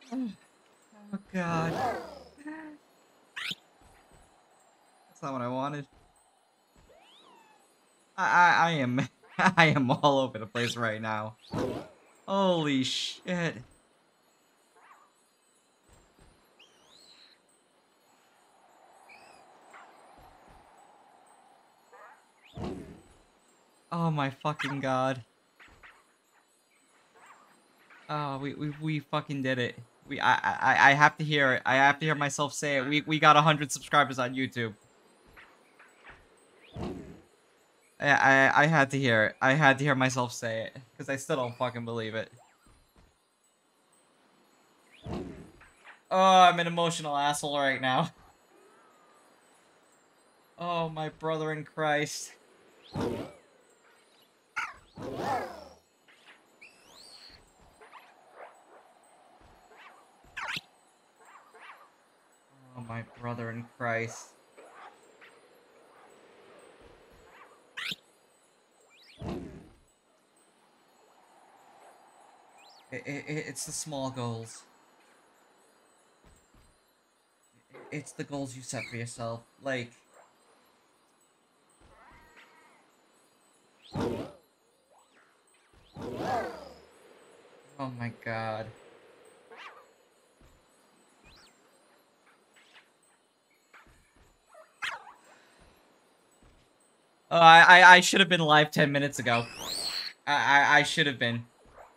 Oh god. That's not what I wanted. I am I am all over the place right now. Holy shit. Oh my fucking god. Oh, we fucking did it. I have to hear it. I have to hear myself say it. We got 100 subscribers on YouTube. I had to hear it. I had to hear myself say it because I still don't fucking believe it. Oh, I'm an emotional asshole right now. Oh, my brother in Christ. Oh, my brother in Christ. It's the small goals. It's the goals you set for yourself. Like... Oh my god. Oh, I should have been live 10 minutes ago. I should have been.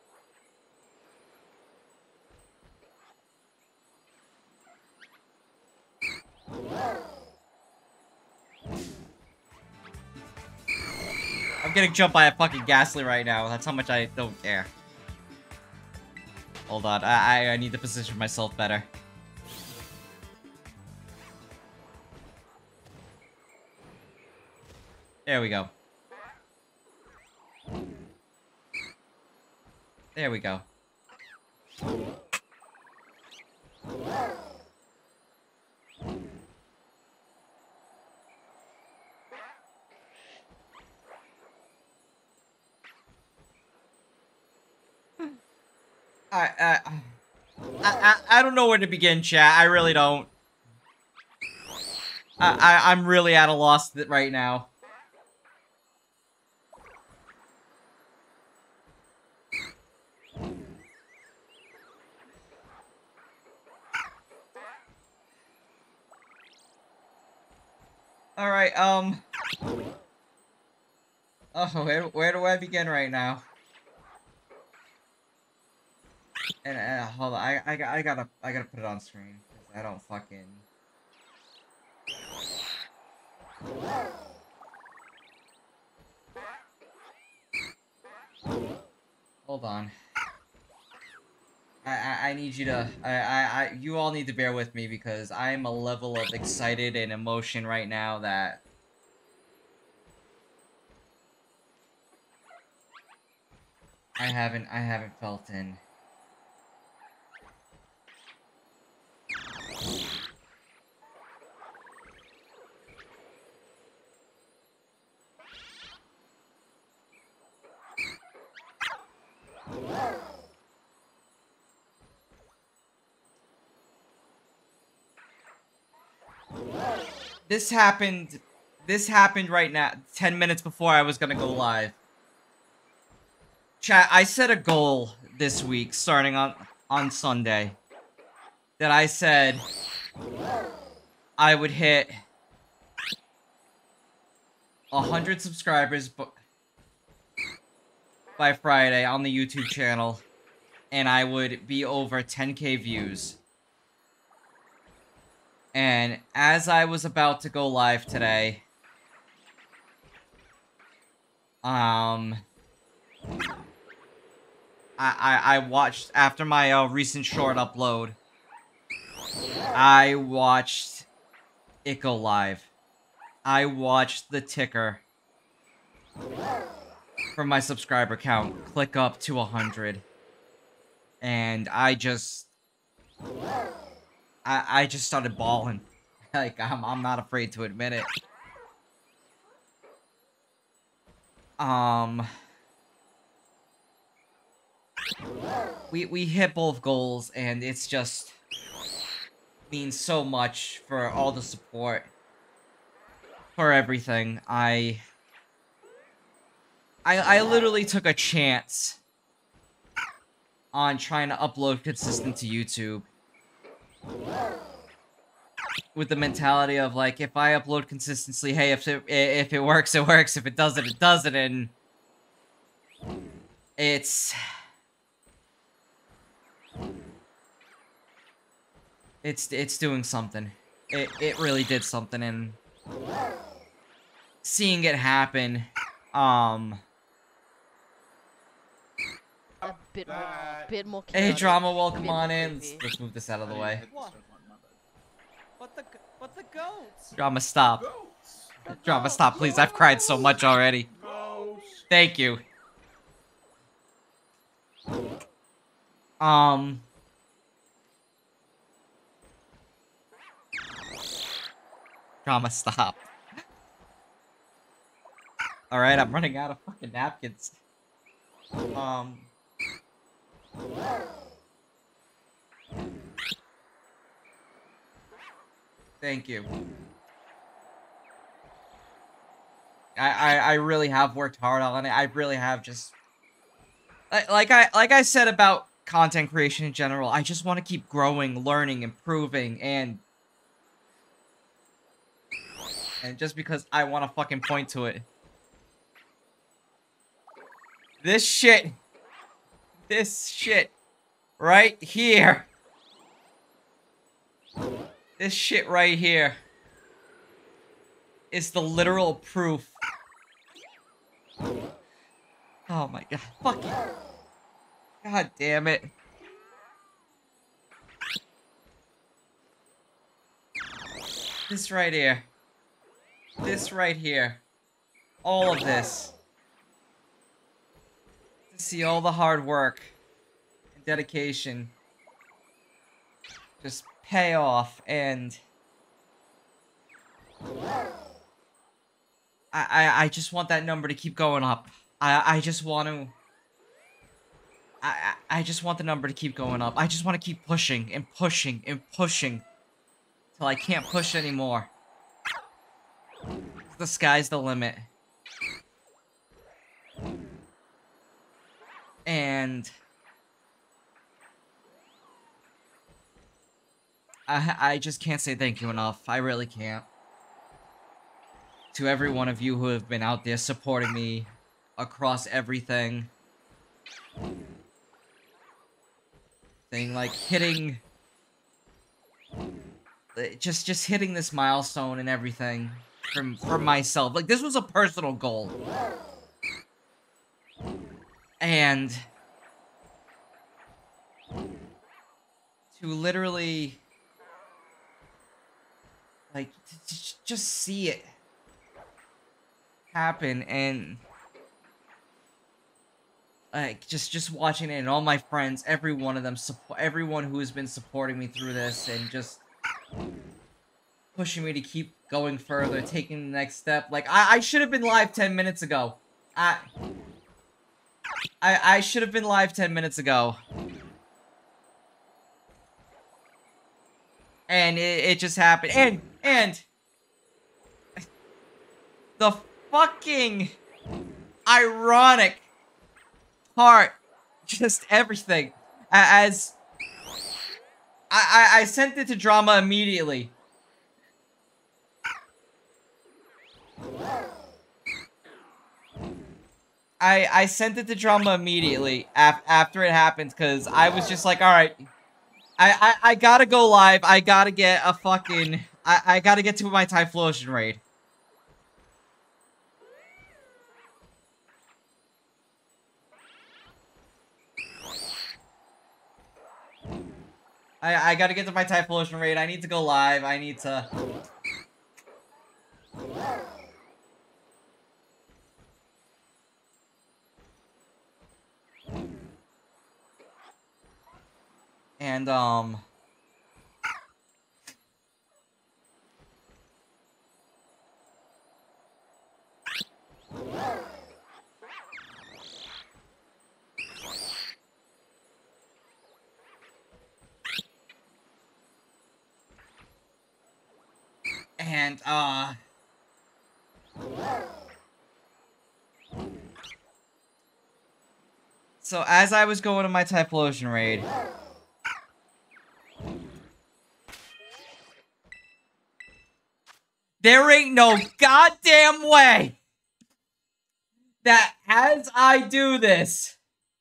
I'm getting jumped by a fucking Ghastly right now. That's how much I don't care. Hold on. I need to position myself better. There we go. There we go. I don't know where to begin, chat. I really don't. I'm really at a loss right now. Alright, oh, where do I begin right now? And, hold on, I gotta put it on screen, because I don't fucking... Hold on. I need you to, you all need to bear with me, because I am a level of excited and emotion right now that... I haven't felt in... This happened right now, 10 minutes before I was gonna go live. Chat, I set a goal this week, starting on Sunday, that I said I would hit 100 subscribers by Friday on the YouTube channel, and I would be over 10k views. And as I was about to go live today, I watched, after my recent short upload, I watched it go live. I watched the ticker for my subscriber count click up to 100. And I just started bawling. Like, I'm not afraid to admit it. we hit both goals, and it's just means so much for all the support, for everything. I literally took a chance on trying to upload consistent to YouTube with the mentality of like, if I upload consistently, hey, if it works, it works. If it doesn't, it doesn't. And it's doing something. It really did something, and seeing it happen, A bit more Hey, chaotic, Drama, a welcome bit on more in. creepy. Let's move this out of the way. What? But the goats. Drama, stop. Goats. Drama, stop, please. I've cried so much already. Goats. Thank you. Drama, stop. Alright, I'm running out of fucking napkins. Thank you. I really have worked hard on it. I really have just... Like I said about content creation in general, I just want to keep growing, learning, improving, and just because I want to fucking point to it. This shit right here. This shit right here is the literal proof. Oh my god. Fuck you. God damn it. This right here. This right here. All of this. To see all the hard work and dedication just pay off, and I just want that number to keep going up. I just want to... I just want the number to keep going up. I just want to keep pushing and pushing and pushing till I can't push anymore. The sky's the limit. And I just can't say thank you enough. I really can't. To every one of you who have been out there supporting me across everything. Thing like hitting... Just hitting this milestone and everything for myself. Like, this was a personal goal. And to literally... like, just see it happen, and like just watching it, and all my friends, every one of them, everyone who has been supporting me through this and just pushing me to keep going further, taking the next step. Like, I should have been live 10 minutes ago. I should have been live 10 minutes ago. And it just happened. And the fucking ironic part, just everything, as I sent it to Drama immediately. I sent it to Drama immediately after it happened, because I was just like, alright, I gotta go live. I gotta get a fucking... I gotta get to my Typhlosion raid. I gotta get to my Typhlosion raid. I need to go live. I need to... And, And, so as I was going to my Typhlosion raid, there ain't no goddamn way that as I do this,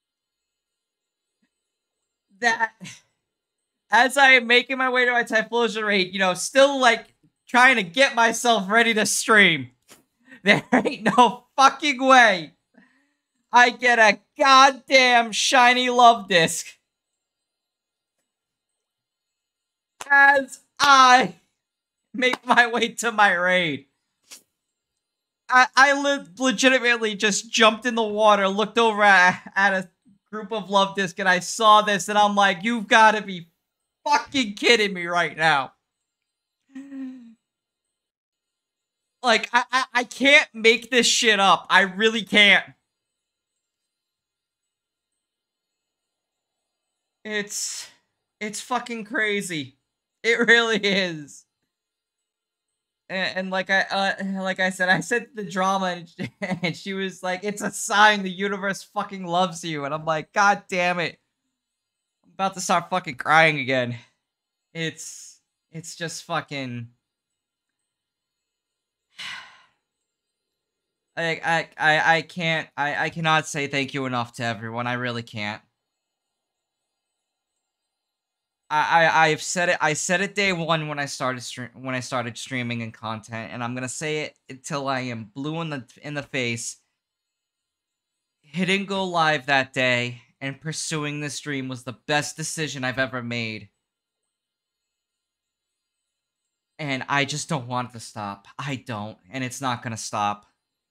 that as I am making my way to my Typhlosion raid, you know, still like trying to get myself ready to stream, there ain't no fucking way I get a goddamn shiny love disc as I make my way to my raid. I legitimately just jumped in the water, looked over at a group of love disc, and I saw this, and I'm like, you've got to be fucking kidding me right now. Like, I can't make this shit up. I really can't. It's fucking crazy. It really is. And like I said, I sent the drama, and she was like, "It's a sign the universe fucking loves you." And I'm like, "God damn it!" I'm about to start fucking crying again. It's just fucking. I can't. I cannot say thank you enough to everyone. I really can't. I've said it. I said it day one when I started streaming and content, and I'm gonna say it until I am blue in the face. Hitting go live that day and pursuing this dream was the best decision I've ever made, and I just don't want it to stop. I don't, and it's not gonna stop.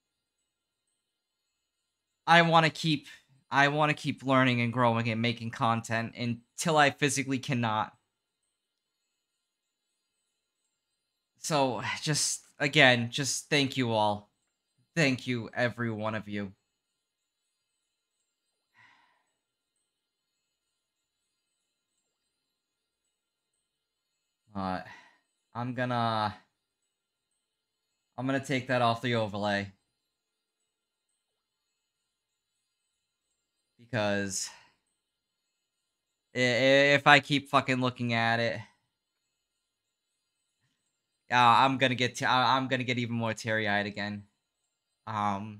I want to keep learning and growing and making content until I physically cannot. So, just, again, just thank you all. Thank you, every one of you. I'm gonna take that off the overlay. Because if I keep fucking looking at it, I'm gonna get even more teary-eyed again. All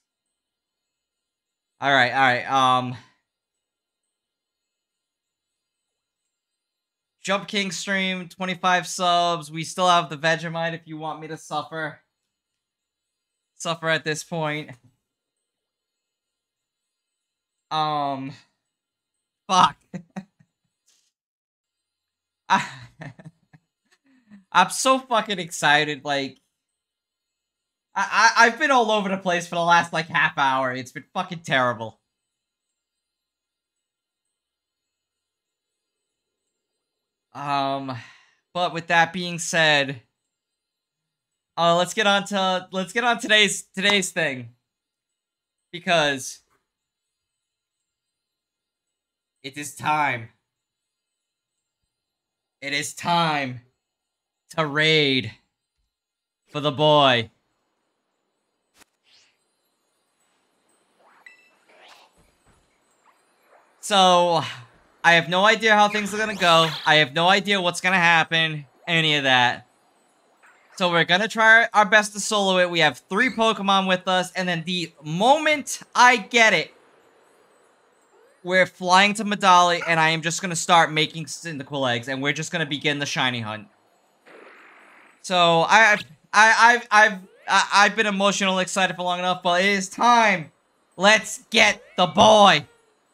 right. Jump King stream, 25 subs. We still have the Vegemite if you want me to suffer at this point. Fuck. I'm so fucking excited, like, I've been all over the place for the last, like, half hour. It's been fucking terrible. But with that being said, let's get on today's thing. Because it is time. It is time to raid for the boy. So, I have no idea how things are gonna go. I have no idea what's gonna happen. Any of that. So we're gonna try our best to solo it. We have 3 Pokemon with us. And then the moment I get it, we're flying to Medali, and I am just gonna start making Cyndaquil eggs, and we're just gonna begin the shiny hunt. So I've been emotional, excited for long enough, but it is time. Let's get the boy.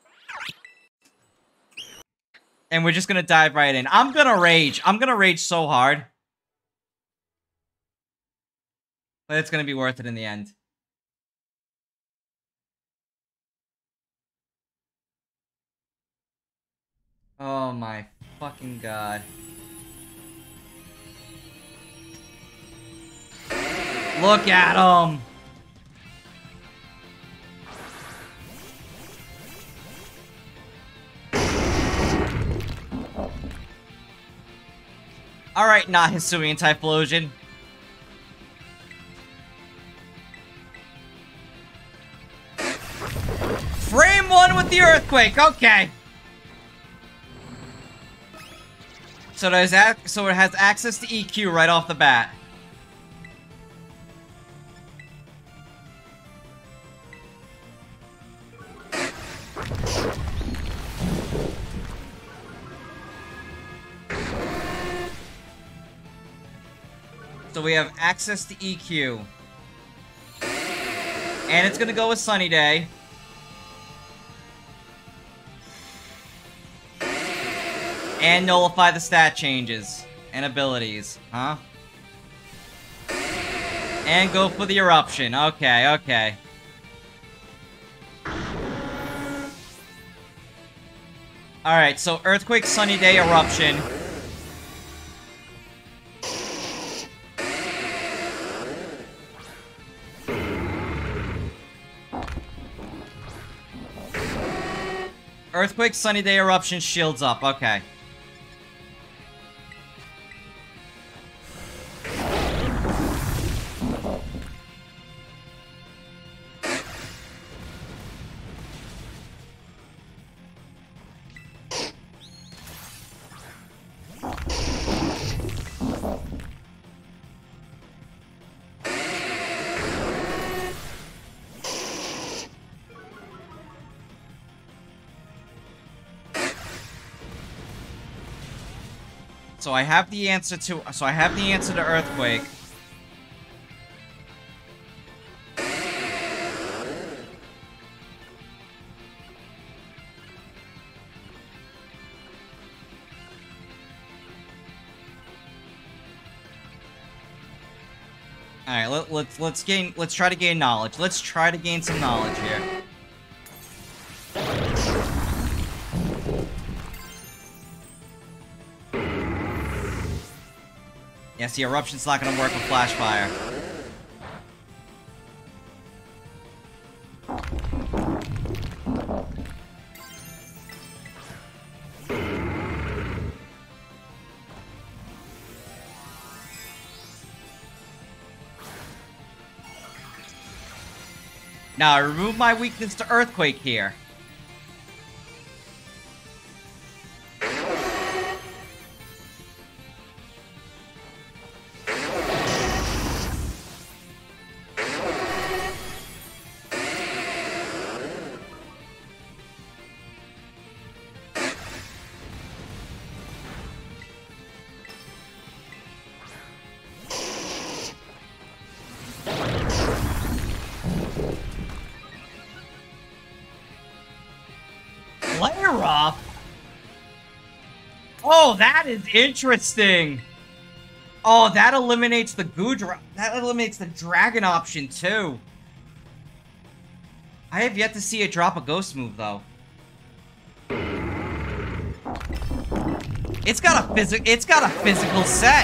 And we're just gonna dive right in. I'm gonna rage. I'm gonna rage so hard. But it's gonna be worth it in the end. Oh my fucking god. Look at him! Alright, not Hisuian Typhlosion. 1 with the Earthquake, okay. So it has access to EQ right off the bat. So we have access to EQ. And it's gonna go with Sunny Day. And nullify the stat changes and abilities, huh? And go for the eruption. Okay, okay. Alright, so Earthquake, Sunny Day, Eruption. Earthquake, Sunny Day, Eruption, shields up. Okay. So I have the answer to Earthquake. Alright, let's try to gain knowledge. Let's try to gain some knowledge here. Yes, the Eruption's not gonna work with Flash Fire. Now, I remove my weakness to Earthquake here. Flare up? Oh, that is interesting. Oh, that eliminates the that eliminates the dragon option too. I have yet to see it drop a ghost move though. It's got a physical set.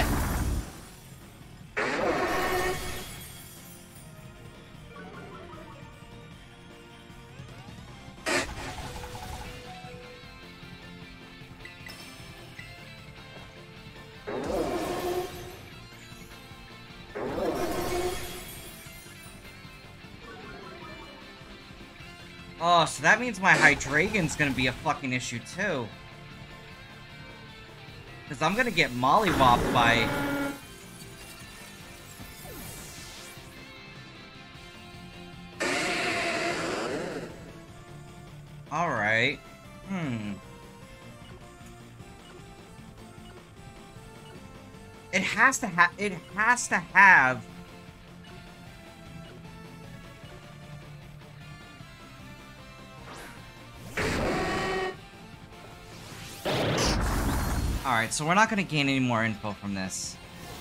Oh, so that means my Hydreigon's gonna be a fucking issue too. Because I'm gonna get mollywopped by... Alright. It has to have... Alright, so we're not gonna gain any more info from this.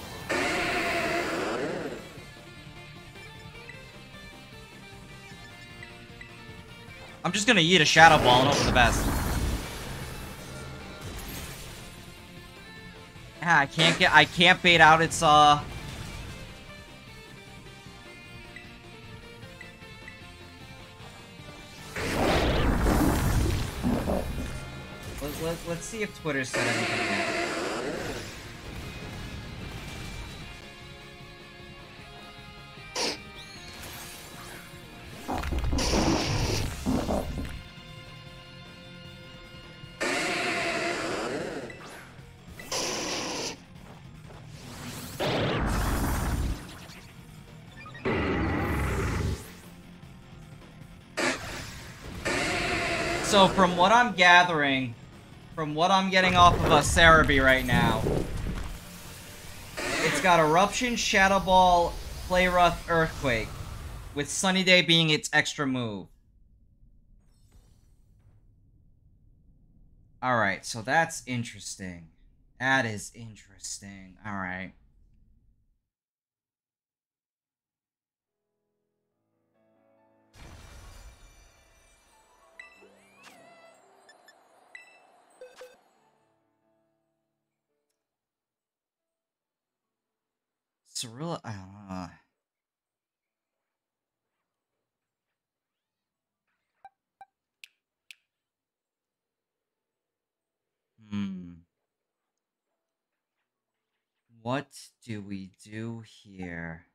I'm just gonna eat a Shadow Ball and hope for the best. Yeah, I can't bait out its, Let's see if Twitter said anything yet. So from what I'm gathering, from what I'm getting off of a Cerebi right now, it's got Eruption, Shadow Ball, Playrough, Earthquake, with Sunny Day being its extra move. Alright, so that's interesting. That is interesting. Alright. Cirilla, I don't know. What do we do here?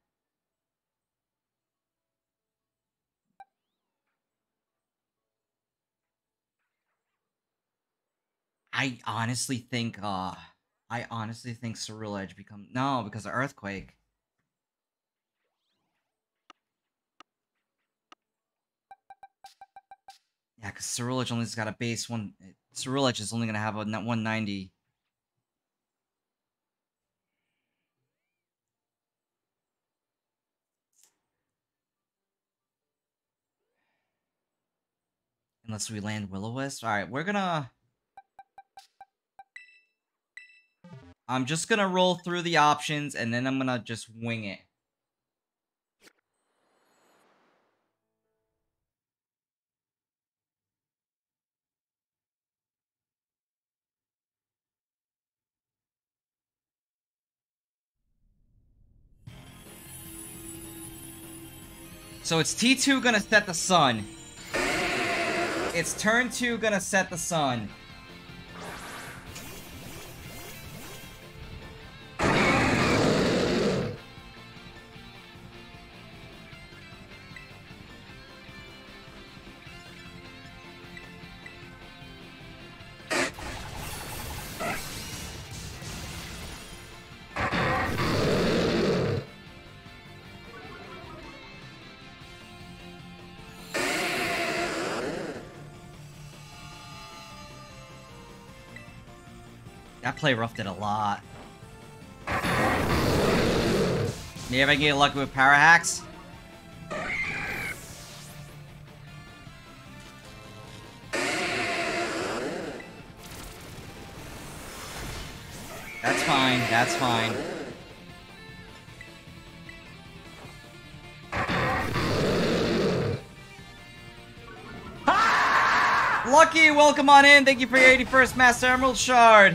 I honestly think Cirilla Edge become no, because of Earthquake. Yeah, because Cirilla Edge only's got a base one. Cirilla Edge is only gonna have a 190. Unless we land Will-O-Wisp. Alright, we're gonna... I'm just gonna roll through the options, and then I'm gonna just wing it. So it's T2 gonna set the sun. It's turn 2 gonna set the sun. That play roughed it a lot. Maybe I can get lucky with Power Hacks. That's fine, that's fine. Lucky, welcome on in. Thank you for your 81st Master Emerald Shard.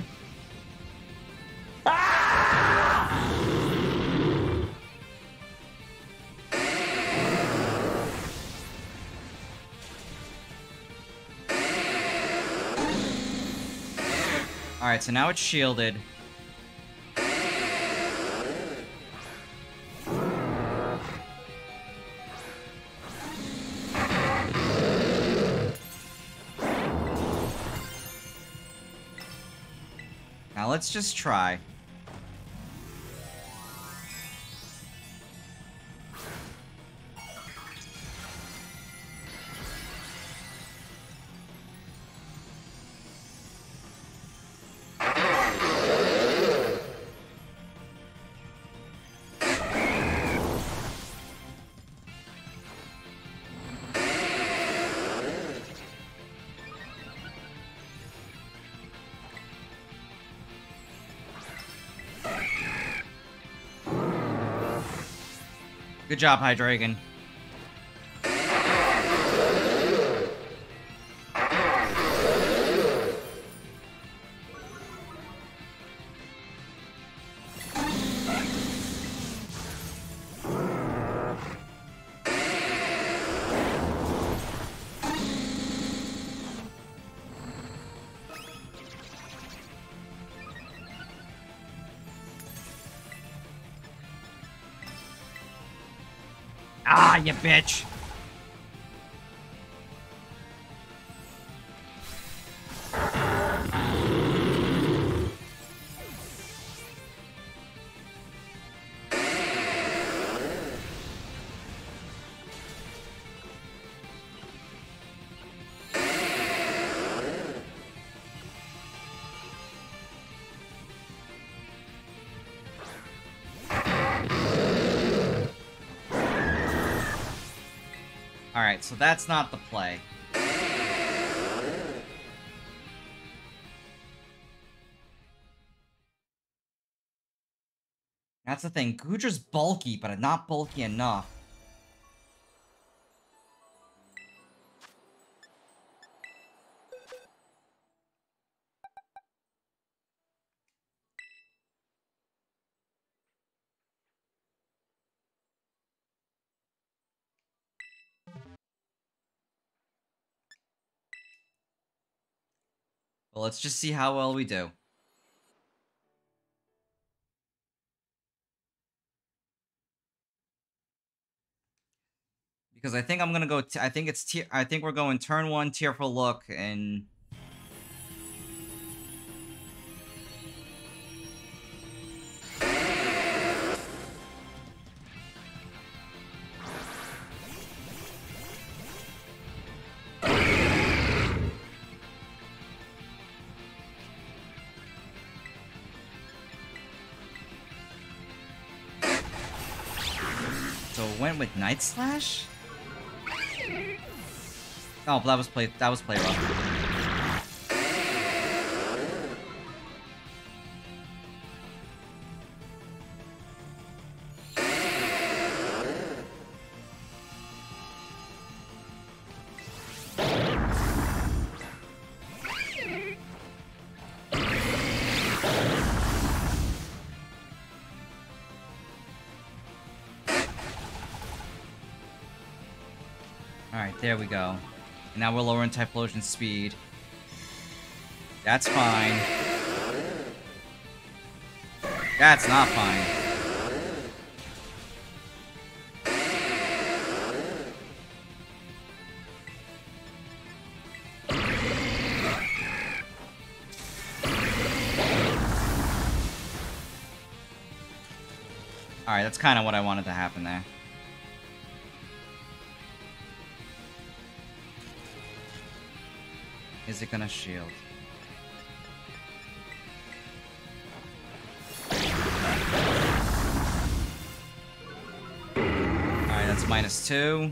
Alright, so now it's shielded. Now let's just try. Good job, Hydreigon. Ah, you bitch. Alright, so that's not the play. That's the thing. Goodra's bulky, but not bulky enough. Well, let's just see how well we do. Because I think I'm gonna go. I think it's. I think we're going turn 1 Tearful Look and. So it went with Night Slash? Oh, but that was play rough. Alright, there we go. And now we're lowering Typhlosion's speed. That's fine. That's not fine. Alright, that's kind of what I wanted to happen there. Is it gonna shield? Alright, that's -2.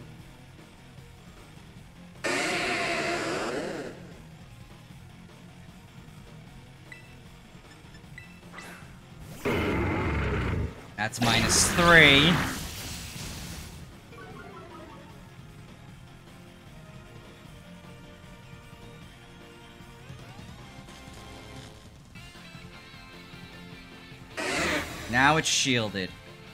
That's -3. Now it's shielded.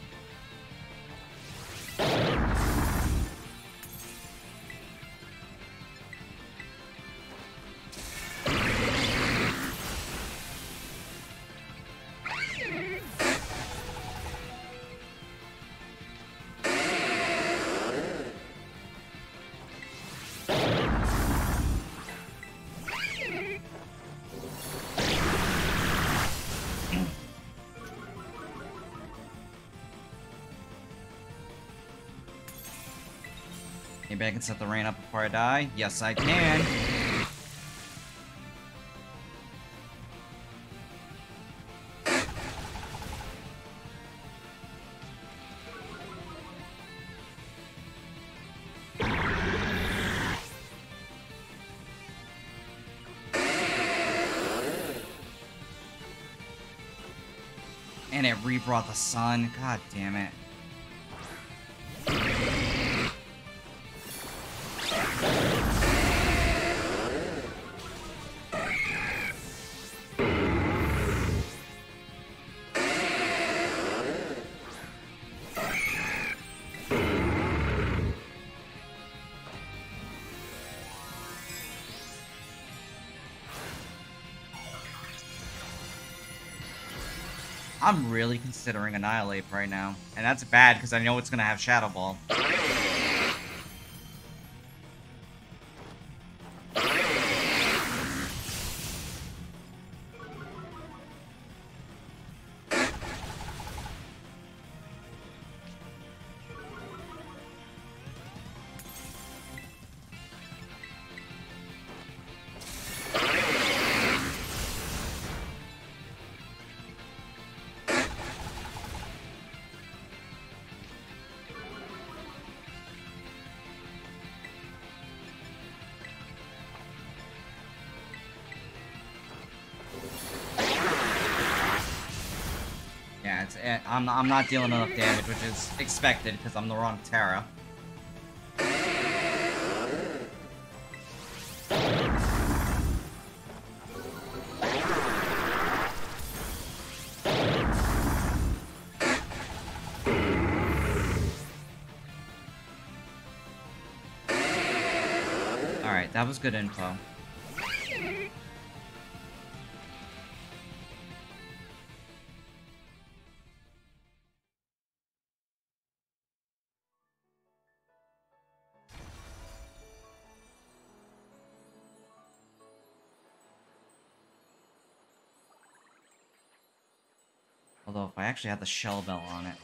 Maybe I can set the rain up before I die. Yes, I can. And it rebrought the sun. God damn it. I'm really considering Annihilate right now. And that's bad, because I know it's going to have Shadow Ball. I'm not dealing enough damage, which is expected because I'm the wrong Terra. Alright, that was good info. Although, if I actually had the shell bell on it...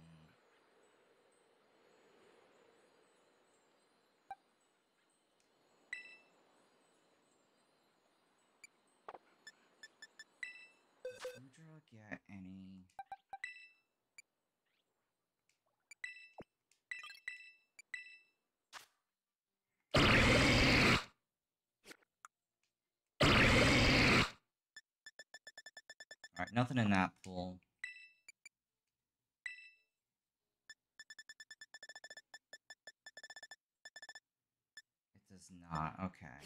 Does Boudreaux get any... Alright, nothing in that pool. It does not, okay.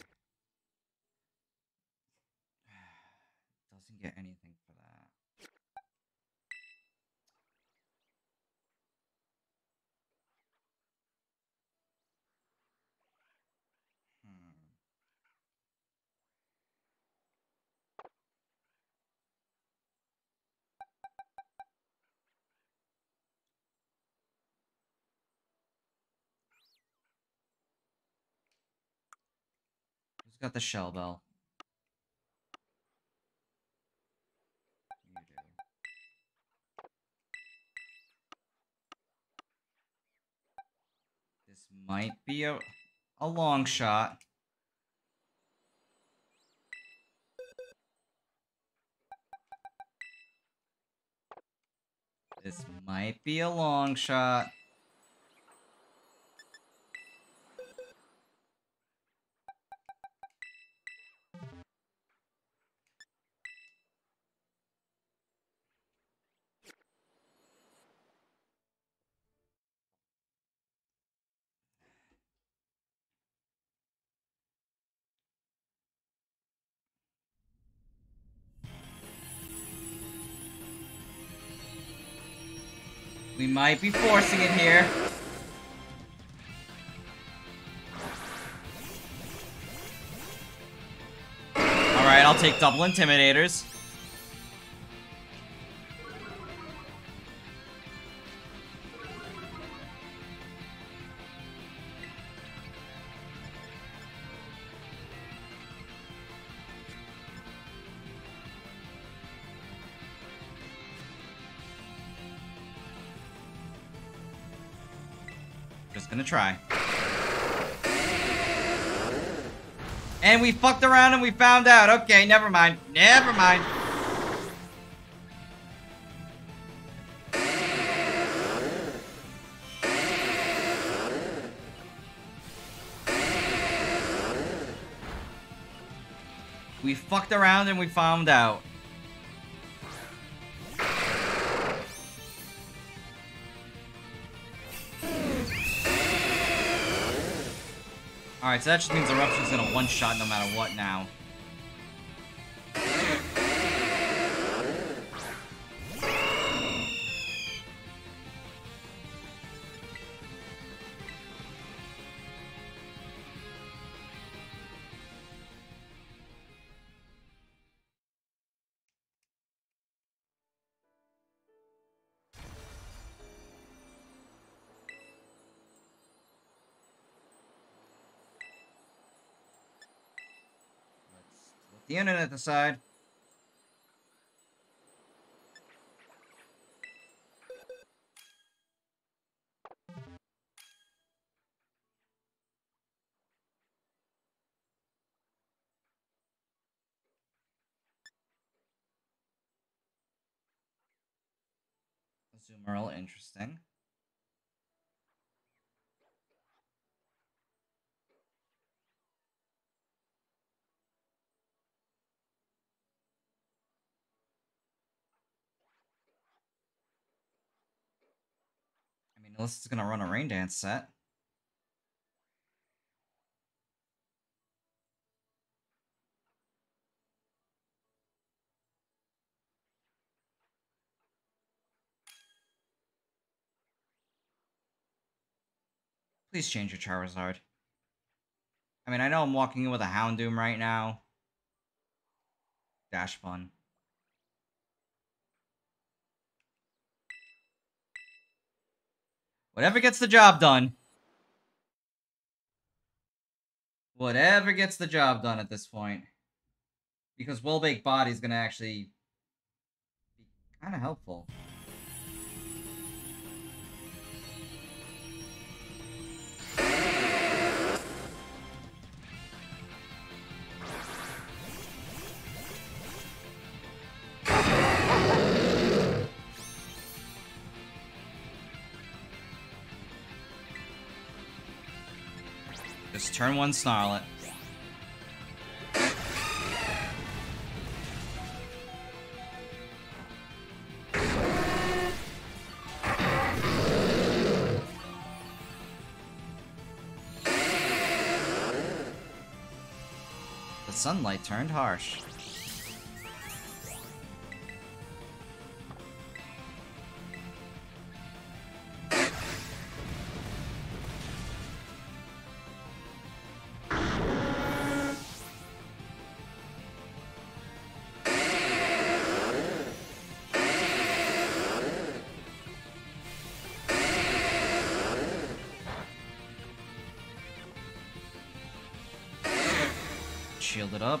Doesn't get anything for that. Who's got the shell bell? You do. This might be a long shot. This might be a long shot. We might be forcing it here. Alright, I'll take double Intimidators. Just gonna try. And we fucked around and we found out. Okay, never mind. Never mind. We fucked around and we found out. Alright, so that just means Eruption's gonna one-shot no matter what now. The internet aside. Azumarill, interesting. Unless it's gonna run a rain dance set. Please change your Charizard. I mean, I know I'm walking in with a Houndoom right now. Dash fun. Whatever gets the job done. Whatever gets the job done at this point. Because Well-Baked Body is gonna actually be kind of helpful. Just turn one, snarl it. The sunlight turned harsh. Shield it up.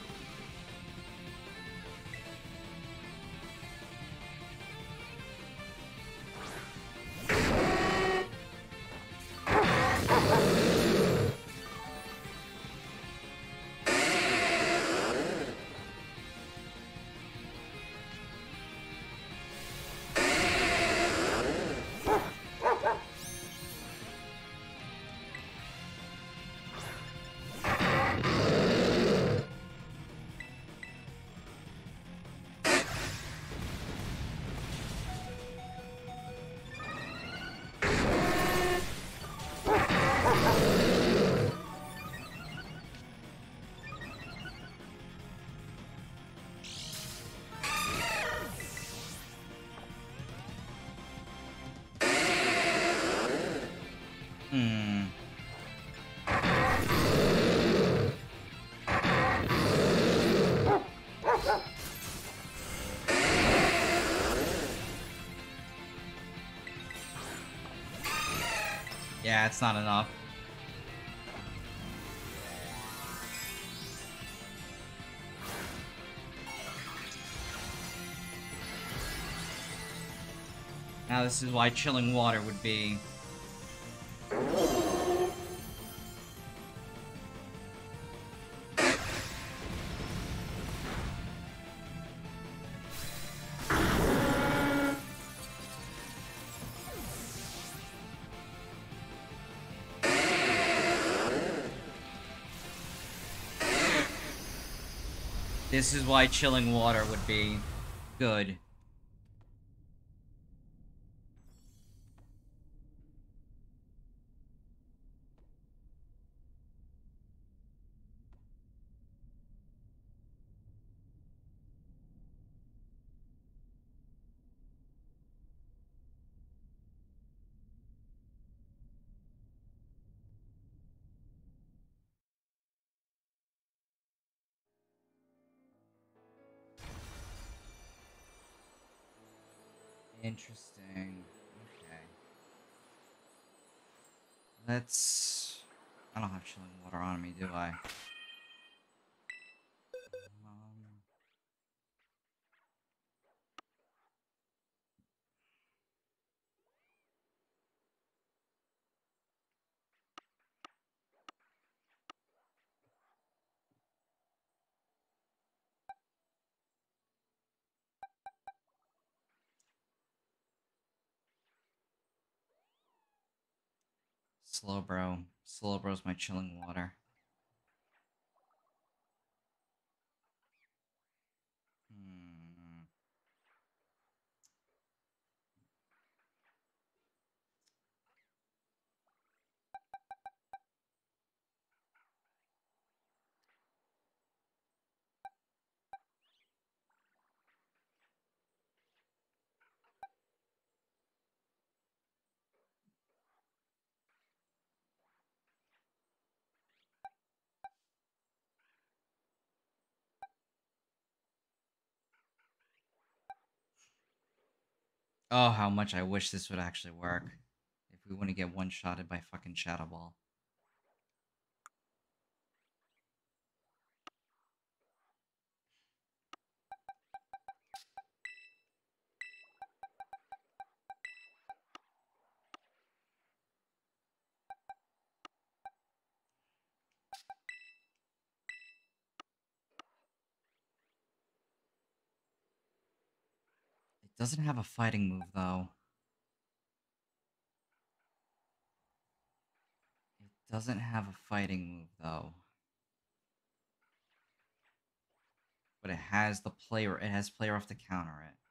Yeah, it's not enough. Now this is why chilling water would be... This is why chilling water would be good. Interesting. Okay. Let's... I don't have chilling water on me, do I? Slowbro. Slowbro's my chilling water. Oh, how much I wish this would actually work. If we wouldn't get one-shotted by fucking Shadow Ball. It doesn't have a fighting move, though. It doesn't have a fighting move, though. But it has the player. It has player off to counter it.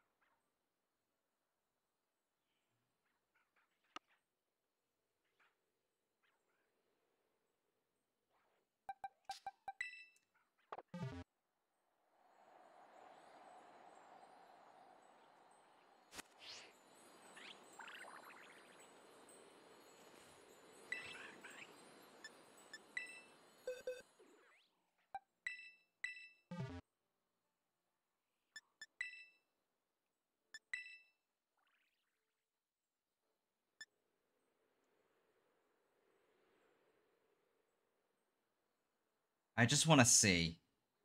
I just want to see.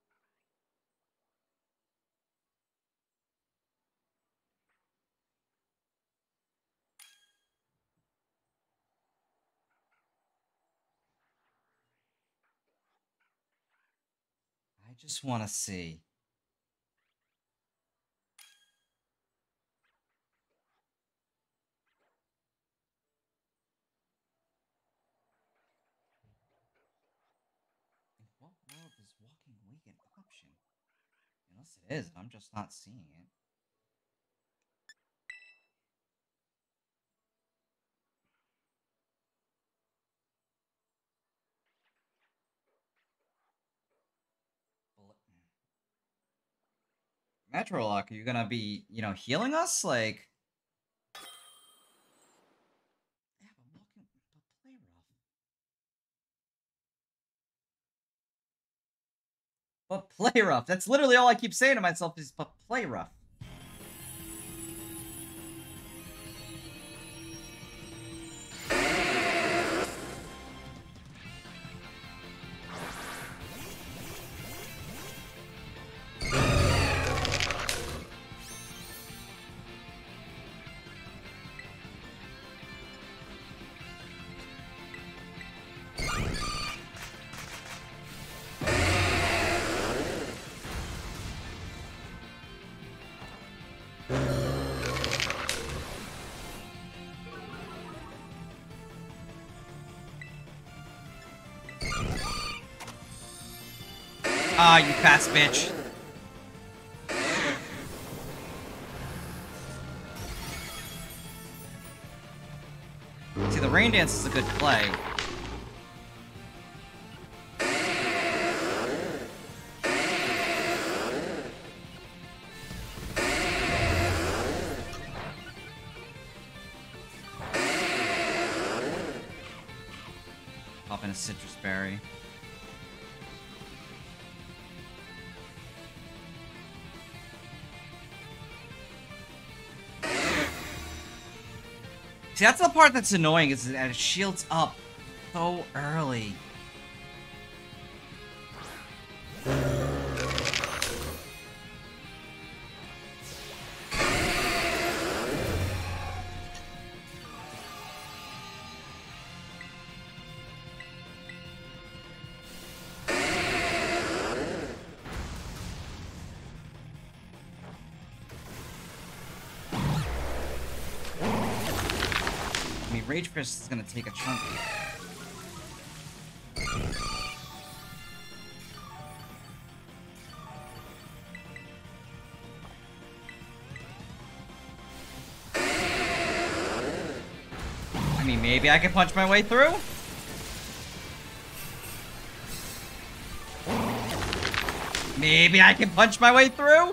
I just want to see. In what world is walking awake an option? Unless it is, I'm just not seeing it. Metrolock, are you gonna be, healing us? Like... Yeah, but play rough. But play rough. That's literally all I keep saying to myself is, but play rough. Ah, you fast bitch. See, the rain dance is a good play. Pop in a citrus berry. See, that's the part that's annoying, is that it shields up so early. Rage Fist is gonna take a chunk. I mean, maybe I can punch my way through? Maybe I can punch my way through?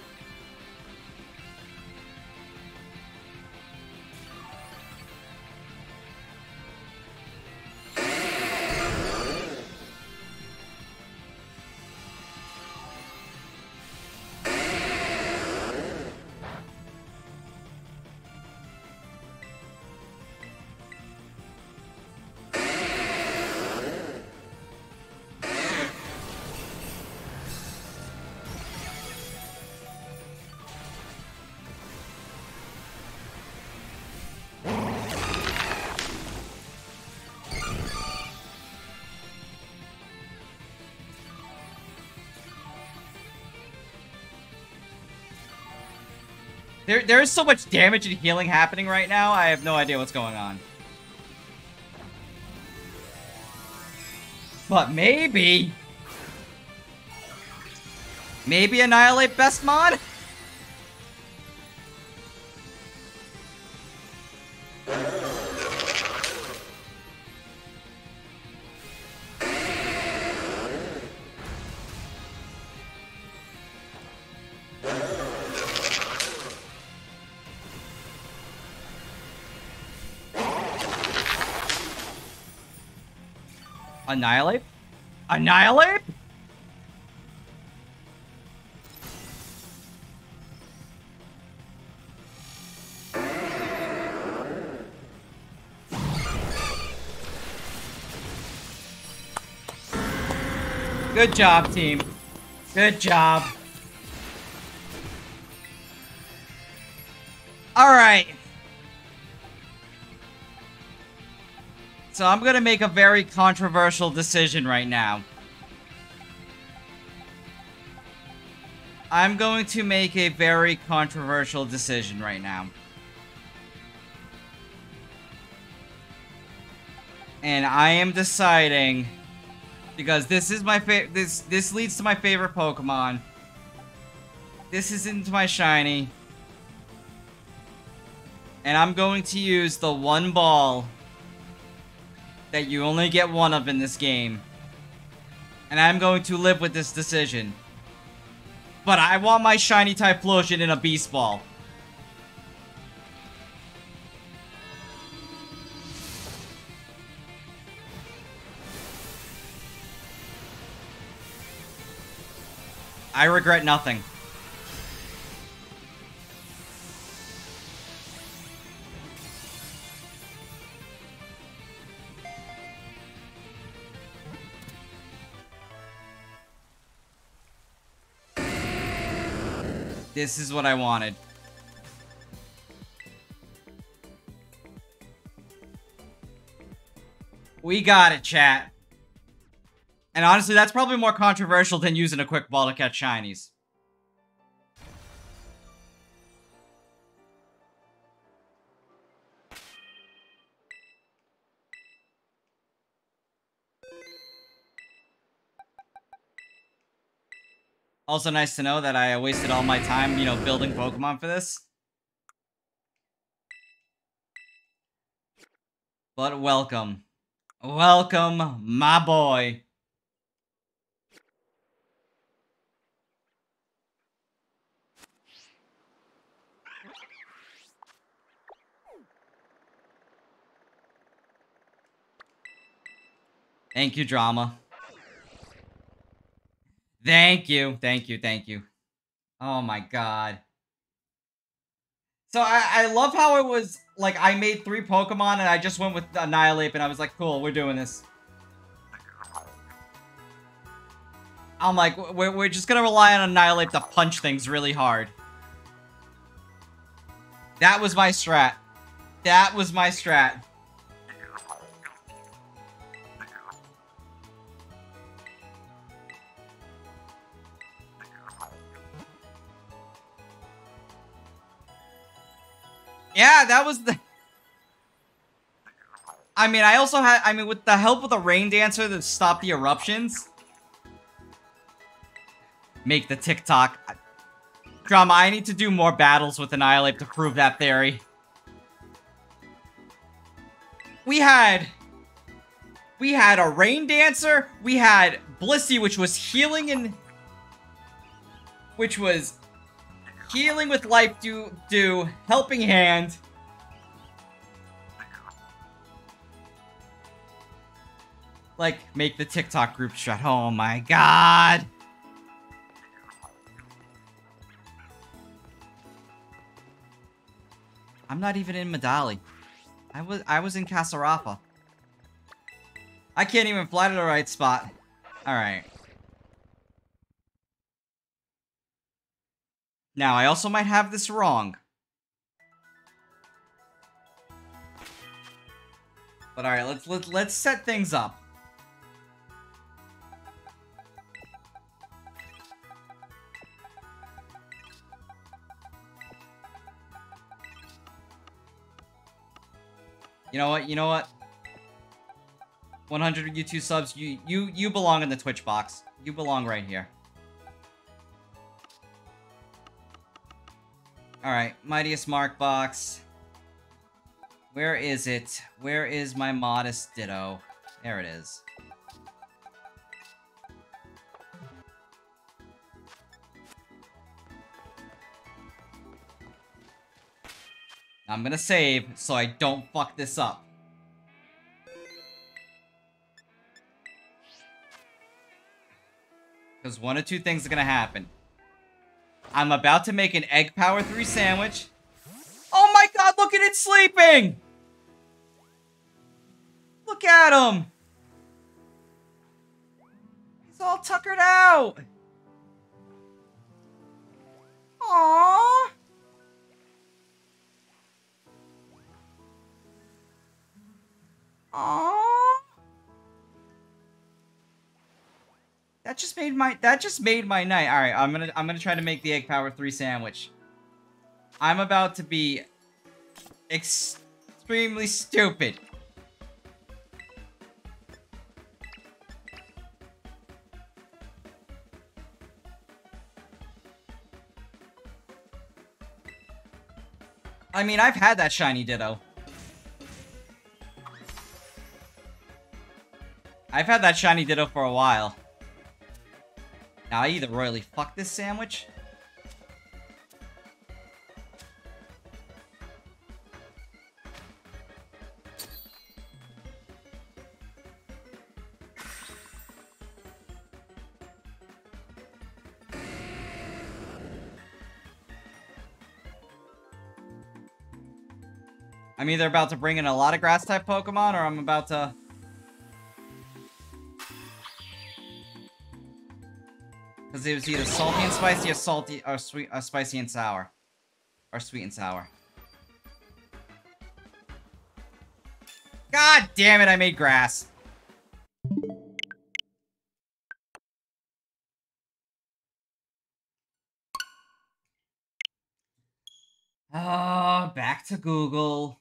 There is so much damage and healing happening right now, I have no idea what's going on. But maybe... Maybe Annihilate best mod? Annihilate? Annihilate? Good job, team. Good job. Alright. So I'm gonna make a very controversial decision right now. I'm going to make a very controversial decision right now. And I am deciding, because this is my this leads to my favorite Pokemon. This is into my shiny. And I'm going to use the one ball that you only get one of in this game. And I'm going to live with this decision. But I want my shiny Typhlosion in a Beast Ball. I regret nothing. This is what I wanted. We got it, chat. And honestly, that's probably more controversial than using a quick ball to catch shinies. Also nice to know that I wasted all my time, you know, building Pokemon for this. But welcome. Welcome, my boy. Thank you, drama. Thank you, thank you, thank you. Oh my god. So I love how it was, like, I made 3 Pokemon and I just went with Annihilate and I was like, cool, we're doing this. I'm like, we're just gonna rely on Annihilate to punch things really hard. That was my strat. That was my strat. Yeah, that was the... I mean, I also had... I mean, with the help of the Rain Dancer to stop the eruptions... Make the TikTok... Drama, I need to do more battles with Annihilate to prove that theory. We had a Rain Dancer, we had Blissey, which was healing and... Which was... Healing with Life do Helping Hand. Like, make the TikTok group shut. Oh my god. I'm not even in Medali. I was in Kasarafa. I can't even fly to the right spot. Alright. Now, I also might have this wrong. But alright, let's set things up. You know what? You know what? 100 YouTube subs. You belong in the Twitch box. You belong right here. Alright, Mightiest Mark box. Where is it? Where is my modest ditto? There it is. I'm gonna save so I don't fuck this up. Because one of two things are gonna happen. I'm about to make an Egg Power 3 sandwich. Oh my god, look at it sleeping! Look at him! He's all tuckered out! Aww! Aww! That just made my night. All right, I'm gonna try to make the Egg Power 3 sandwich. I'm about to be extremely stupid. I mean, I've had that shiny Ditto. I've had that shiny Ditto for a while. Now, I either royally fuck this sandwich. I'm either about to bring in a lot of grass-type Pokemon, or I'm about to... Because it was either salty and spicy, or salty, or sweet, or spicy and sour. Or sweet and sour. God damn it, I made grass. Oh, back to Google.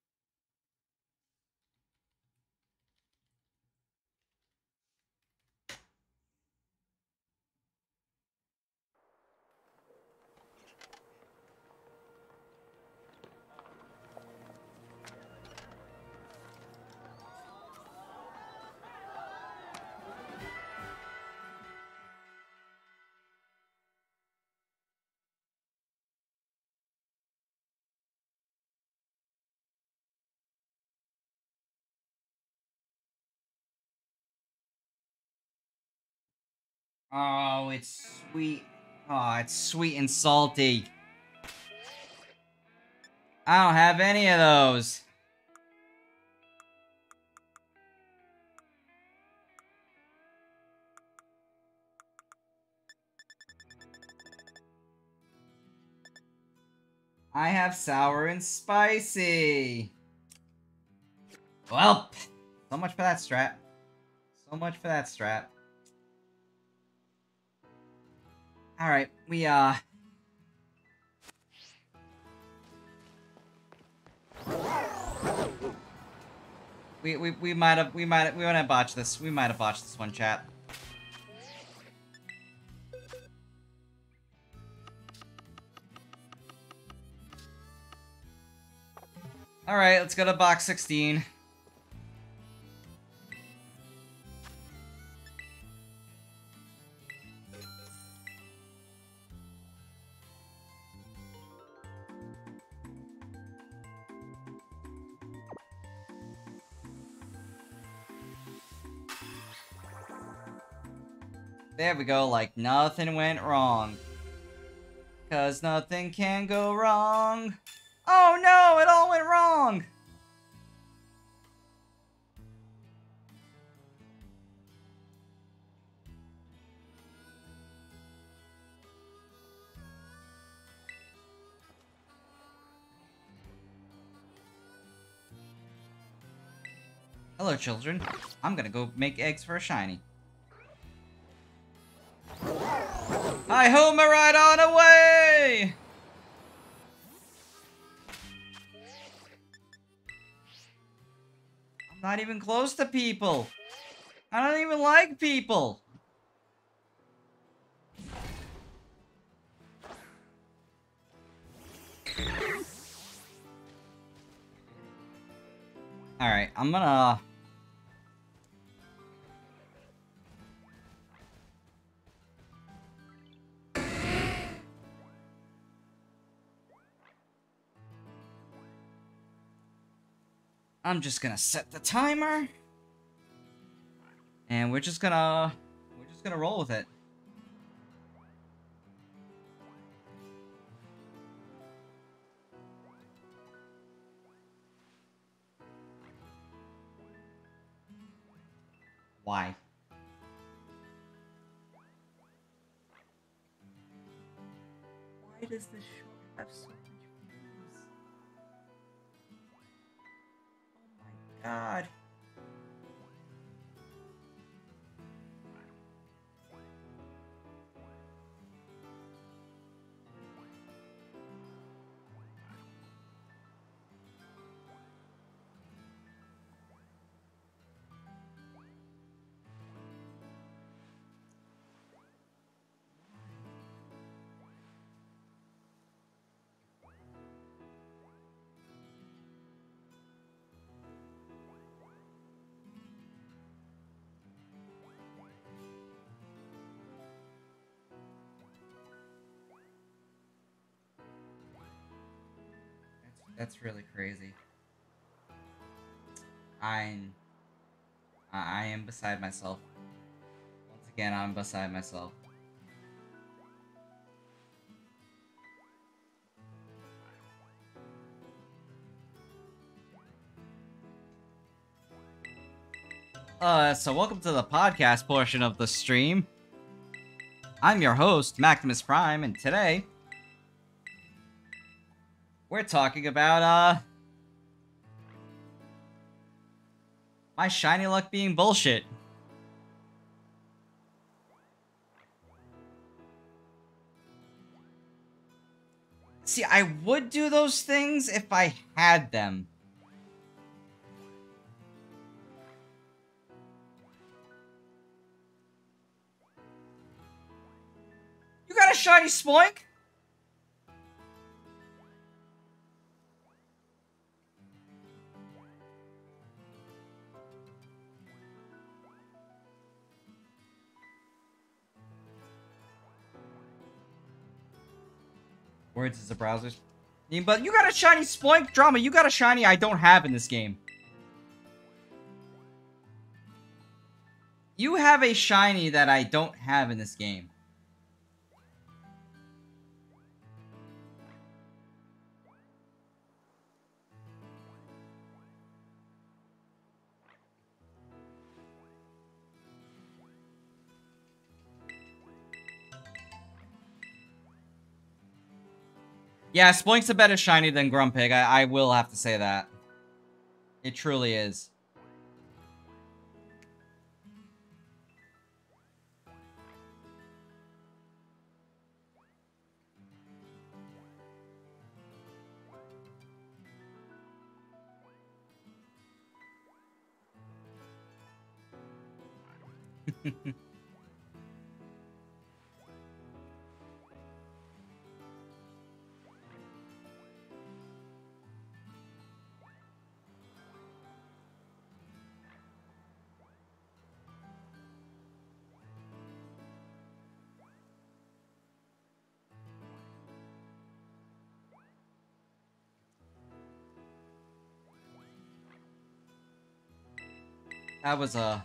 Oh, it's sweet. Oh, it's sweet and salty. I don't have any of those. I have sour and spicy. Well, so much for that strat. So much for that strat. Alright, we might have botched this. We might have botched this one, chat. Alright, let's go to box 16. There we go, like nothing went wrong. 'Cause nothing can go wrong. Oh no, it all went wrong! Hello, children. I'm gonna go make eggs for a shiny. Hi, Homer, right on away! Not even close to people. I don't even like people. Alright, I'm gonna... I'm just gonna set the timer. And we're just gonna roll with it. Why? Why does this show have so much views? Oh my god. That's really crazy. I am beside myself. Once again, I'm beside myself. So welcome to the podcast portion of the stream. I'm your host, Maximus Prime, and today we're talking about, my shiny luck being bullshit. See, I would do those things if I had them. You got a shiny Spoink? Words is a browser's. But you got a shiny Spoink? Drama, you got a shiny I don't have in this game. You have a shiny that I don't have in this game. Yeah, Spoink's a better shiny than Grumpig. I will have to say that. It truly is. That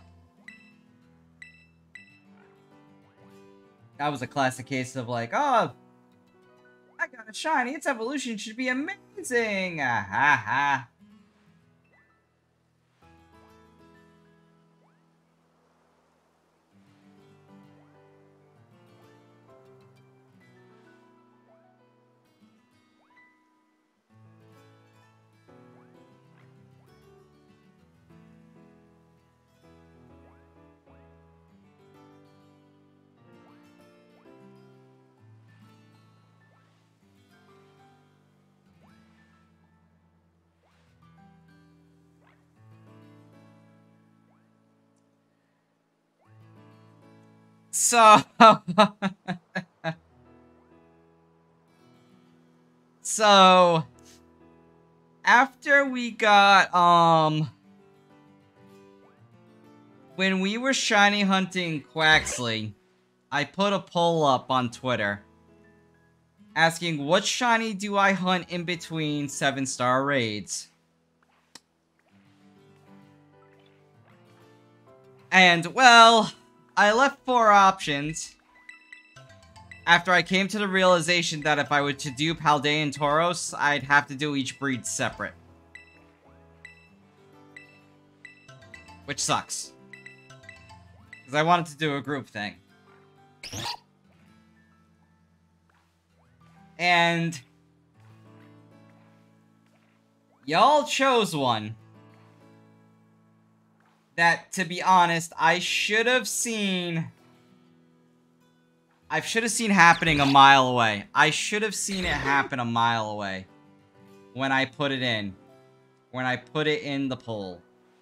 was a classic case of like, oh, I got a shiny. Its evolution should be amazing. Ah ha ha. So... so... After we got, when we were shiny hunting Quaxley, I put a poll up on Twitter asking what shiny do I hunt in between 7-star raids. And, well, I left 4 options after I came to the realization that if I were to do Paldean Tauros, I'd have to do each breed separate. Which sucks. Because I wanted to do a group thing. And... y'all chose one that, to be honest, I should have seen happening a mile away. I should have seen it happen a mile away when I put it in. When I put it in the poll.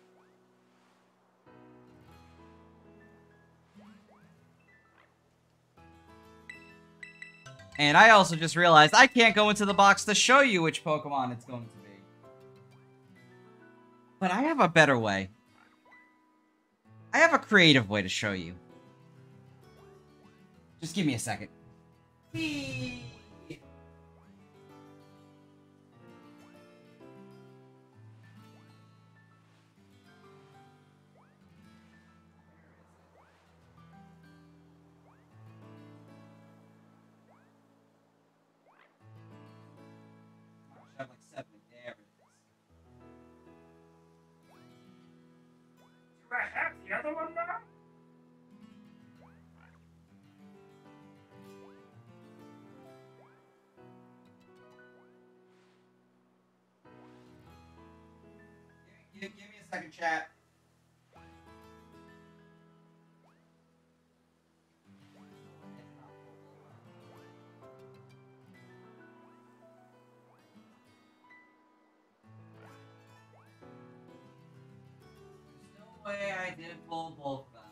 And I also just realized I can't go into the box to show you which Pokemon it's going to be. But I have a better way. I have a creative way to show you. Just give me a second. Whee! I have like 7. There it is. Do I have the other one now? Give me a second, chat. There's no way I didn't pull both of them.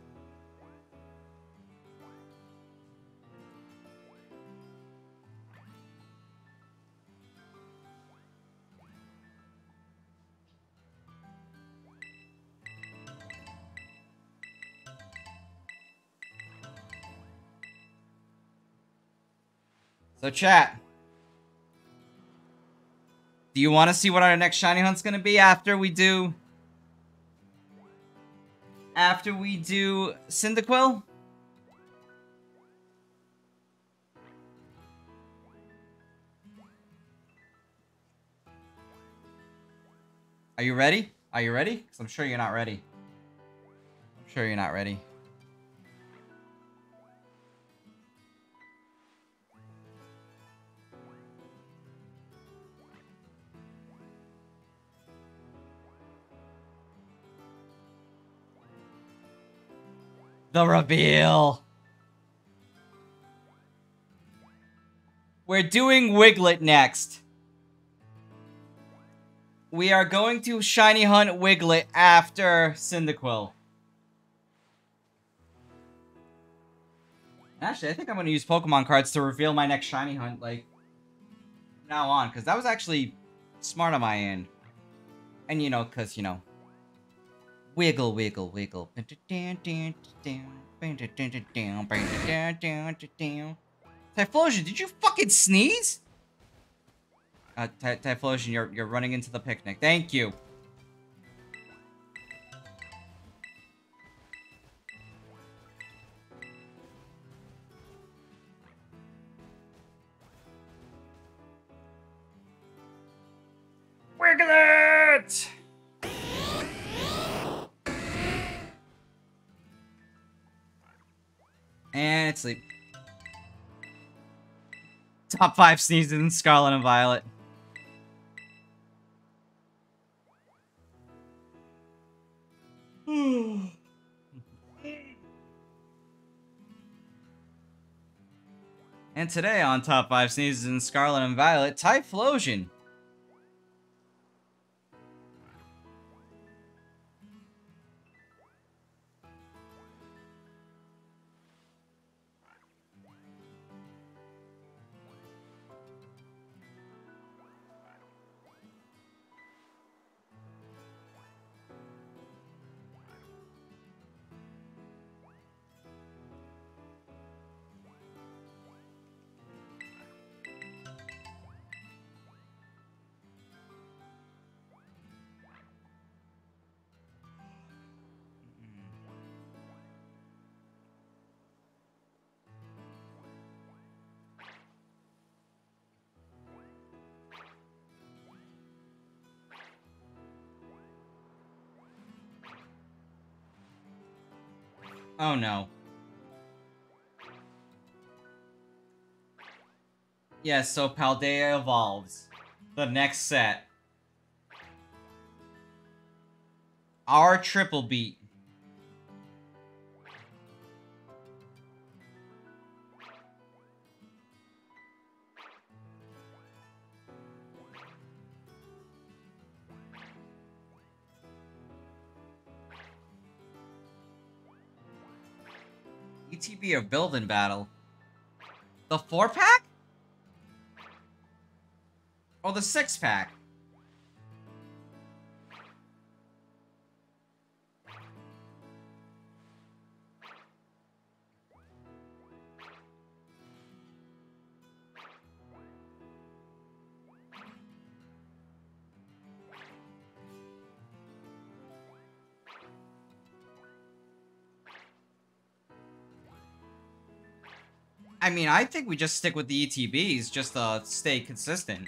So chat, do you want to see what our next shiny hunt's gonna be after we do Cyndaquil? Are you ready? Are you ready? Because I'm sure you're not ready. I'm sure you're not ready. The reveal. We're doing Wiglet next. We are going to shiny hunt Wiglet after Cyndaquil. Actually, I think I'm going to use Pokemon cards to reveal my next shiny hunt, like, from now on. Because that was actually smart on my end. And, you know, because, you know, wiggle, wiggle, wiggle. Typhlosion, did you fucking sneeze? Typhlosion, you're running into the picnic. Thank you. Wiglet! And it's sleep. Top 5 sneezes in Scarlet and Violet. And today on Top 5 Sneezes in Scarlet and Violet, Typhlosion. Oh no. Yes, so Paldea evolves. The next set. Our triple beat. ETB or building battle? The 4-pack? Or the 6-pack? I mean, I think we just stick with the ETBs, just to stay consistent.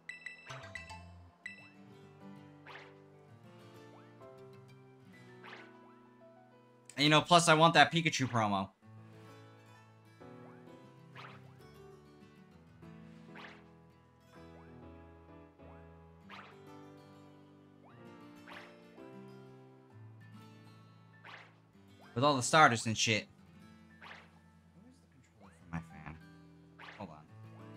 And, you know, plus I want that Pikachu promo. With all the starters and shit. Where's the controller for my fan? Hold on.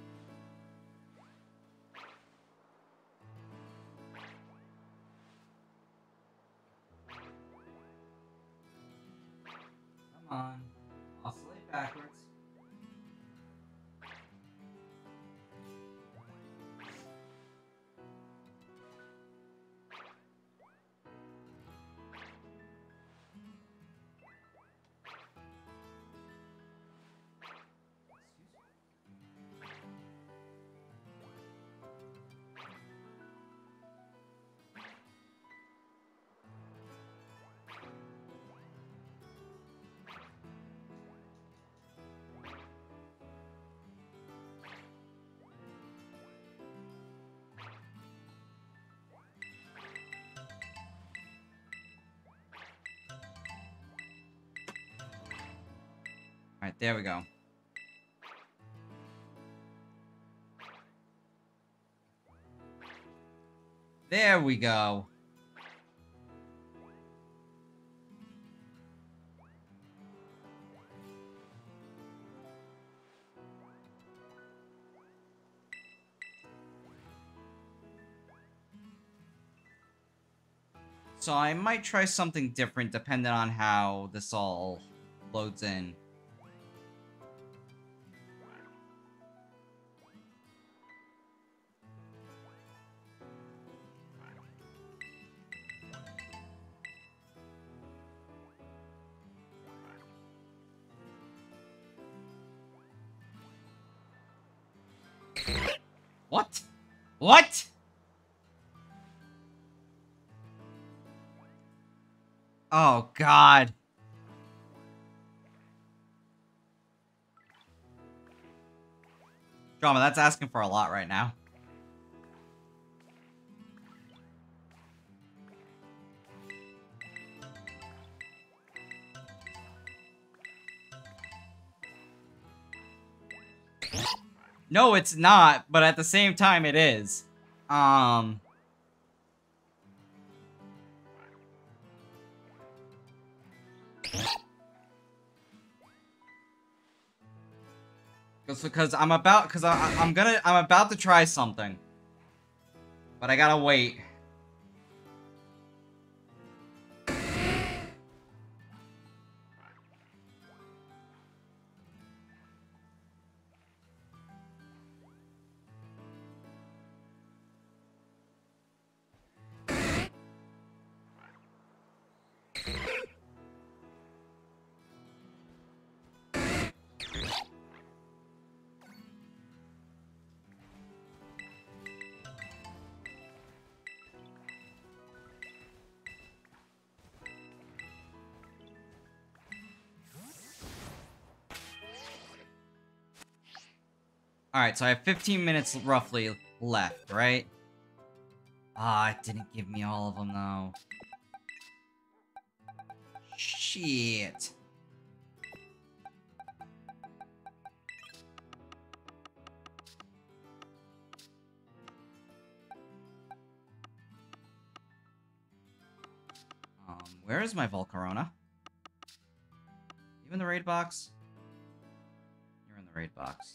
Come on. Oscillate backwards. Alright, there we go. There we go. So I might try something different depending on how this all loads in. What? What? Oh, God. Drama, that's asking for a lot right now. No, it's not, but at the same time, it is. Because I'm about to try something. But I gotta wait. Alright, so I have 15 minutes roughly left, right? Ah, it didn't give me all of them, though. Shit. Where is my Volcarona? You in the raid box? You're in the raid box.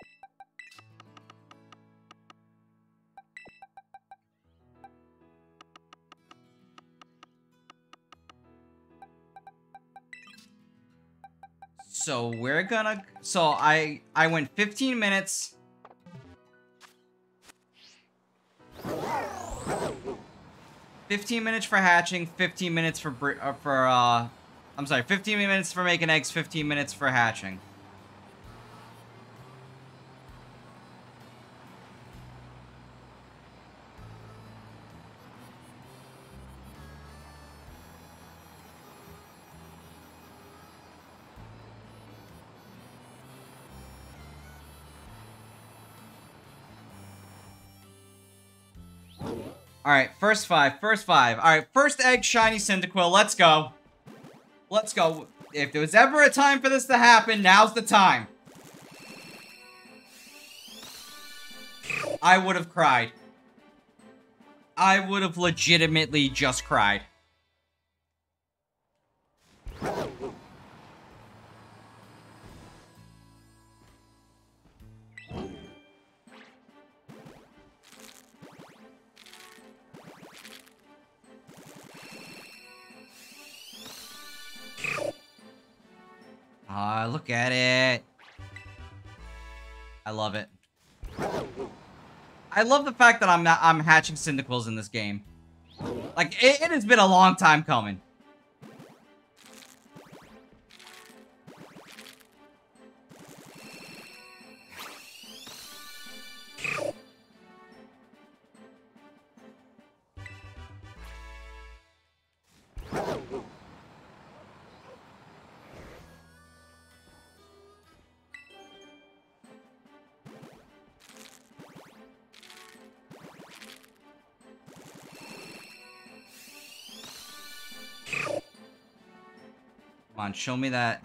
So we're gonna... So I went 15 minutes. 15 minutes for hatching, 15 minutes for I'm sorry, 15 minutes for making eggs, 15 minutes for hatching. Alright, first five. Alright, first egg, shiny Cyndaquil, let's go. Let's go. If there was ever a time for this to happen, now's the time. I would have cried. I would have legitimately just cried. Look at it. I love it. I love the fact that I'm hatching Cyndaquils in this game. Like, it has been a long time coming. Come on, show me that.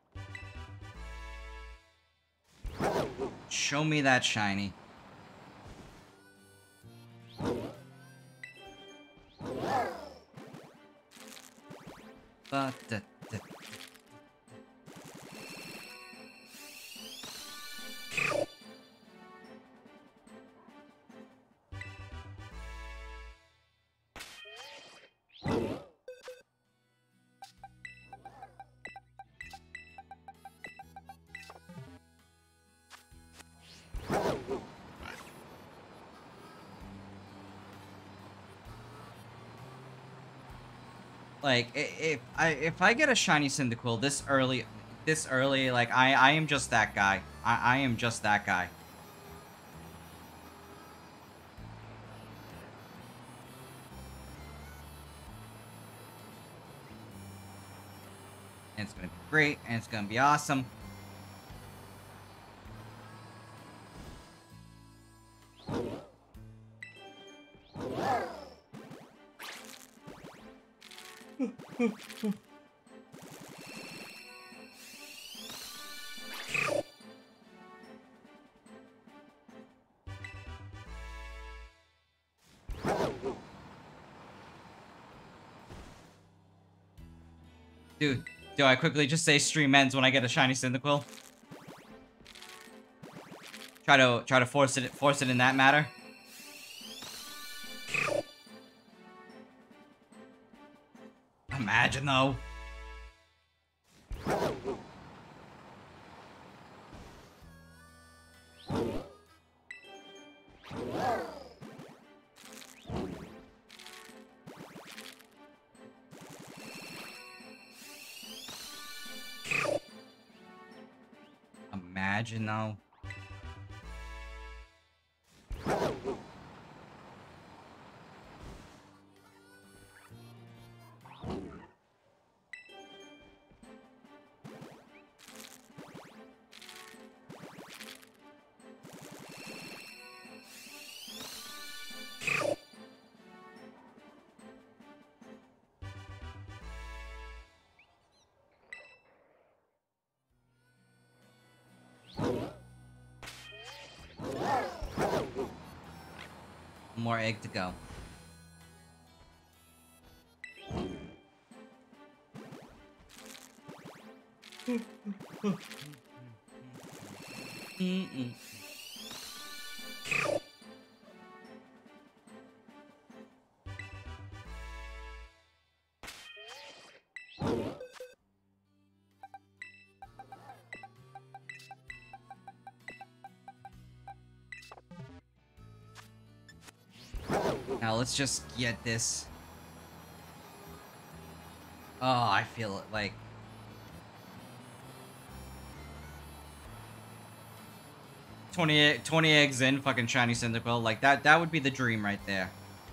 Show me that shiny. Like, if I get a shiny Cyndaquil this early, like, I am just that guy. I am just that guy. And it's gonna be great, and it's gonna be awesome. Dude, do I quickly just say stream ends when I get a shiny Cyndaquil? Try to force it in that matter. Imagine though. Imagine though. More egg to go. Mm-mm. Now let's just get this. Oh, I feel it like 20 eggs in, fucking shiny Cyndaquil. Like that would be the dream right there.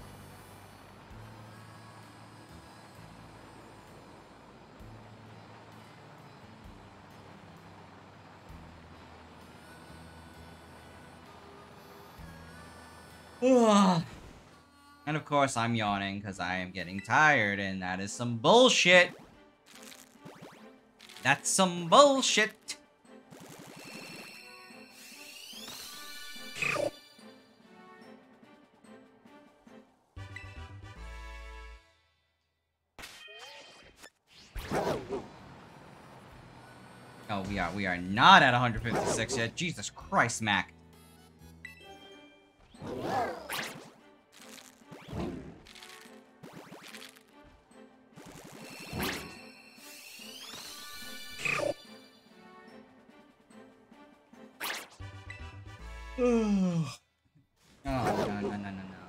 And of course, I'm yawning because I am getting tired, and that is some bullshit. That's some bullshit. Oh, we are not at 156 yet. Jesus Christ, Mac. Oh, no.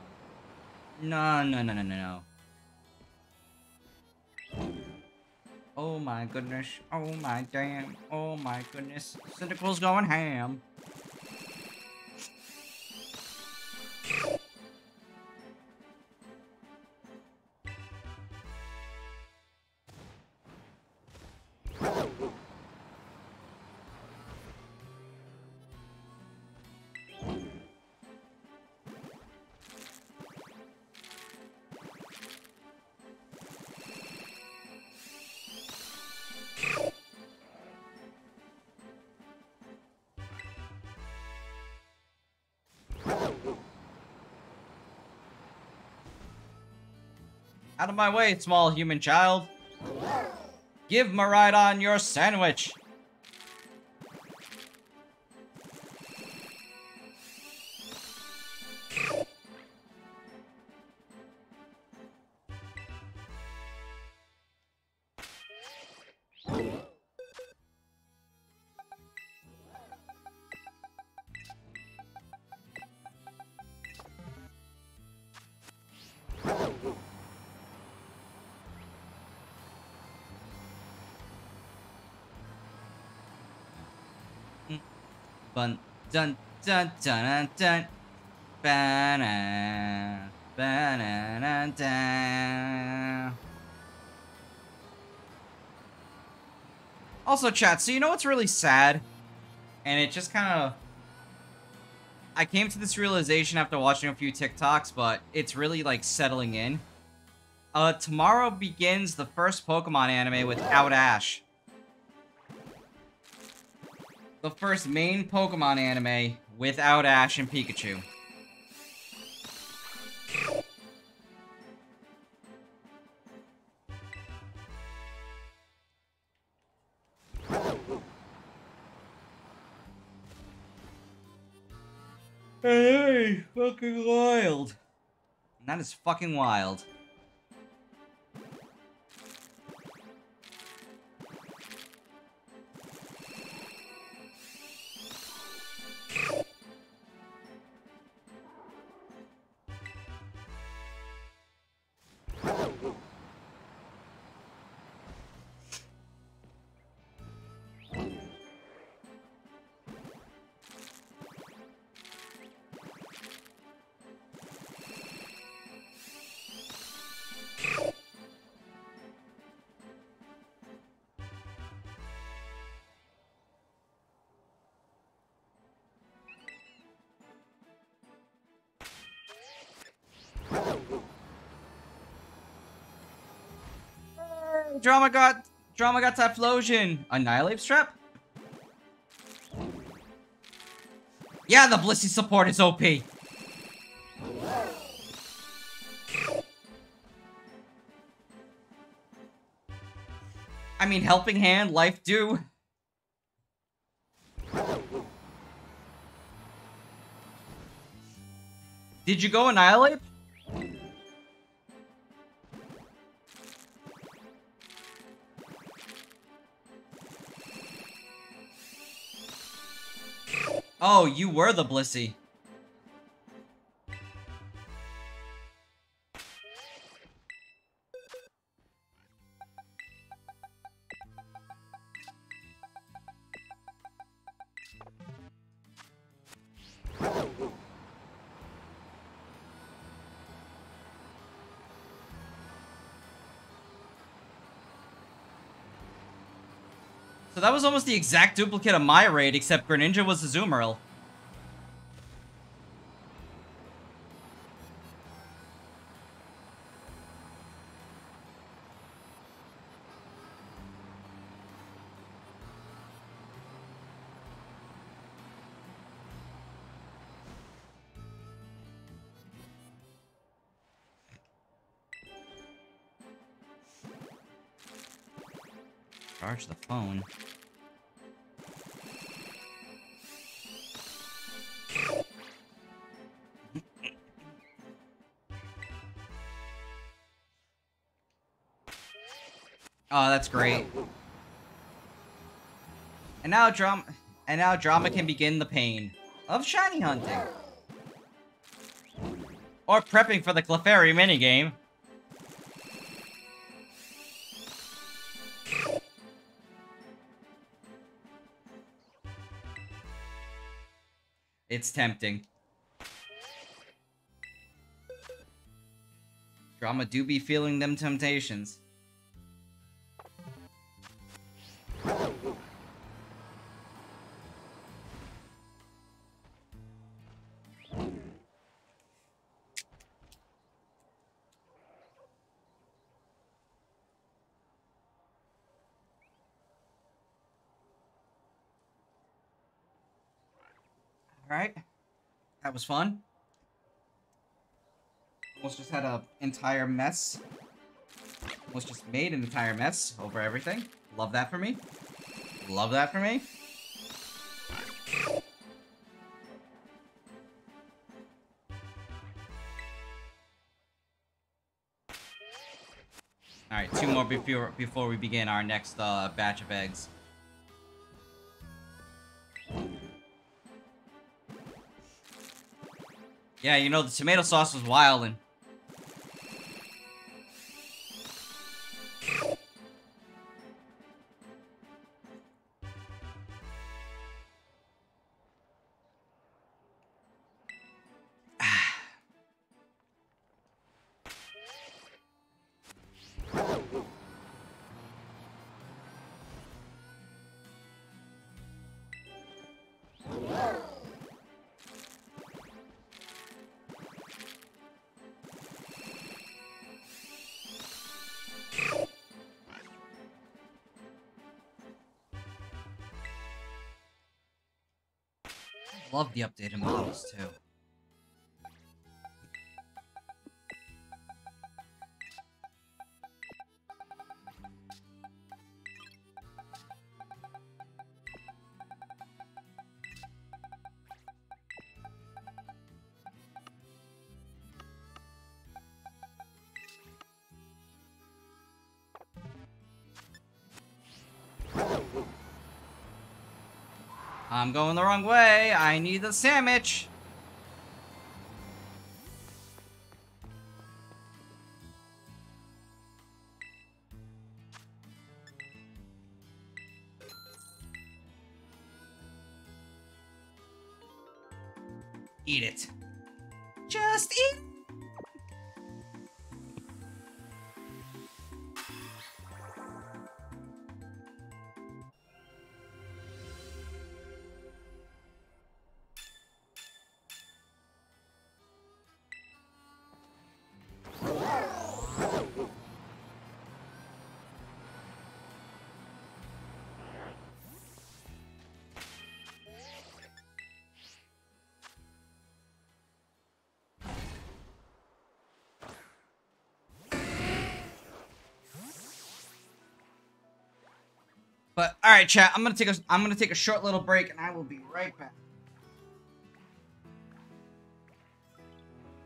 No. Oh my goodness. Oh my damn. Oh my goodness. Cyndaquil's going ham. Out of my way, small human child. Give Miraidon your sandwich. Dun dun dun dun dun. Banana, banana, dun. Also, chat, so you know what's really sad? And it just kind of... I came to this realization after watching a few TikToks, but it's really, like, settling in. Tomorrow begins the first Pokemon anime without Ash. The first main Pokemon anime without Ash and Pikachu. Hey, fucking wild. And that is fucking wild. Drama got Typhlosion. Annihilate Strap? Yeah, the Blissey support is OP. I mean, Helping Hand, Life Dew. Did you go Annihilate? Oh, you were the Blissey. So that was almost the exact duplicate of my raid, except Greninja was a Azumarill. Charge the phone. Oh, that's great. And now drama can begin the pain of shiny hunting. Or prepping for the Clefairy minigame. It's tempting. Drama do be feeling them temptations. Alright. That was fun. Almost just had an entire mess. Almost just made an entire mess over everything. Love that for me. Love that for me. Alright, 2 more before we begin our next batch of eggs. Yeah, you know, the tomato sauce was wildin'. Love the updated models too. I'm going the wrong way. I need the sandwich. Eat it. Just eat. But all right, chat. I'm gonna take a short little break, and I will be right back.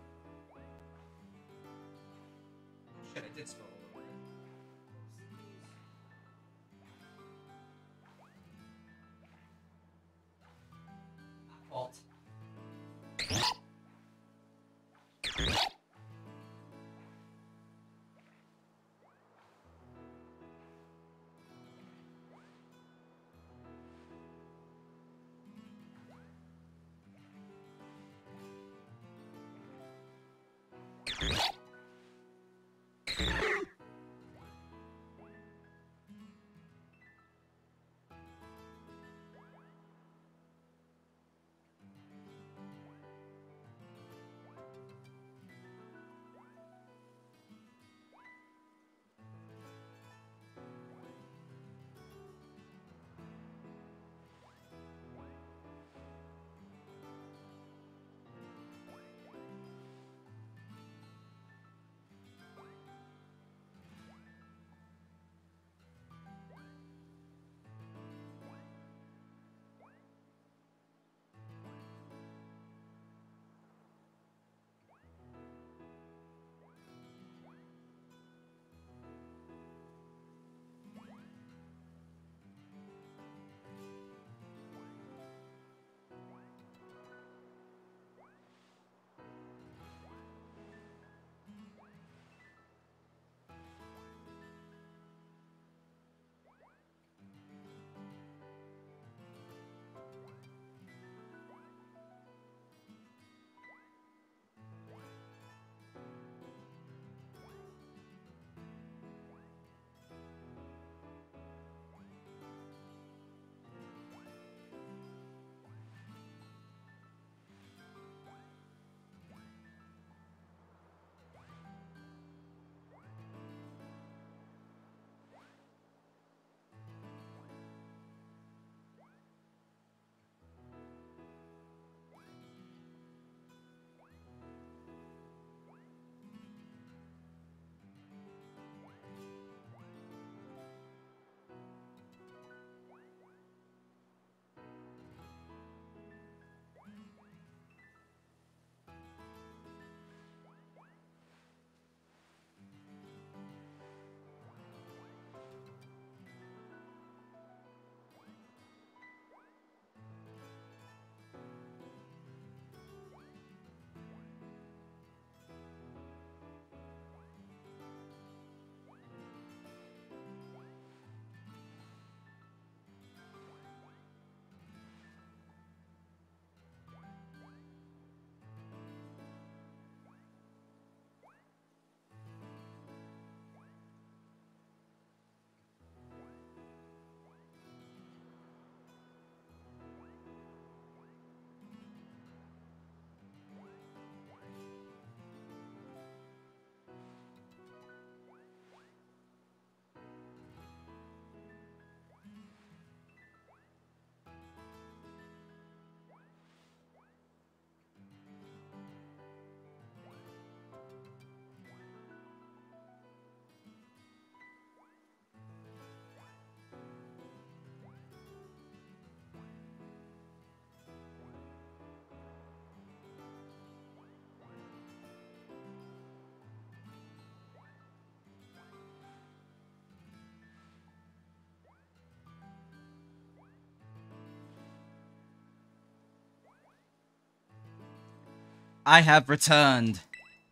I have returned.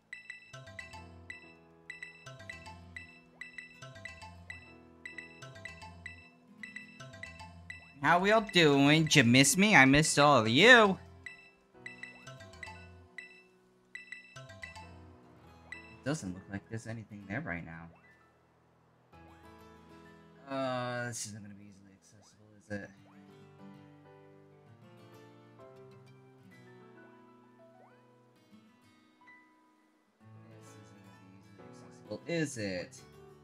How we all doing? Did you miss me? I missed all of you. It doesn't look like there's anything there right now. This isn't gonna be easily accessible, is it? This isn't gonna be easily accessible, is it?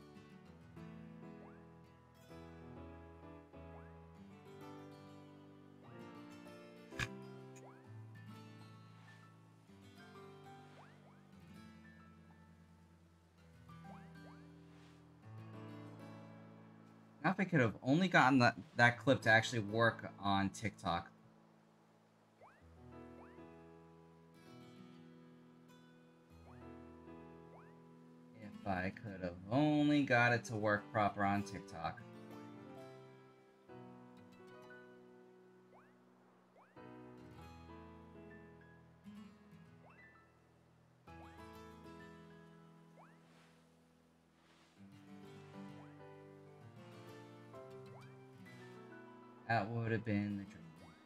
Now if I could have only gotten that clip to actually work on TikTok. If I could have only got it to work proper on TikTok. That would have been the dream.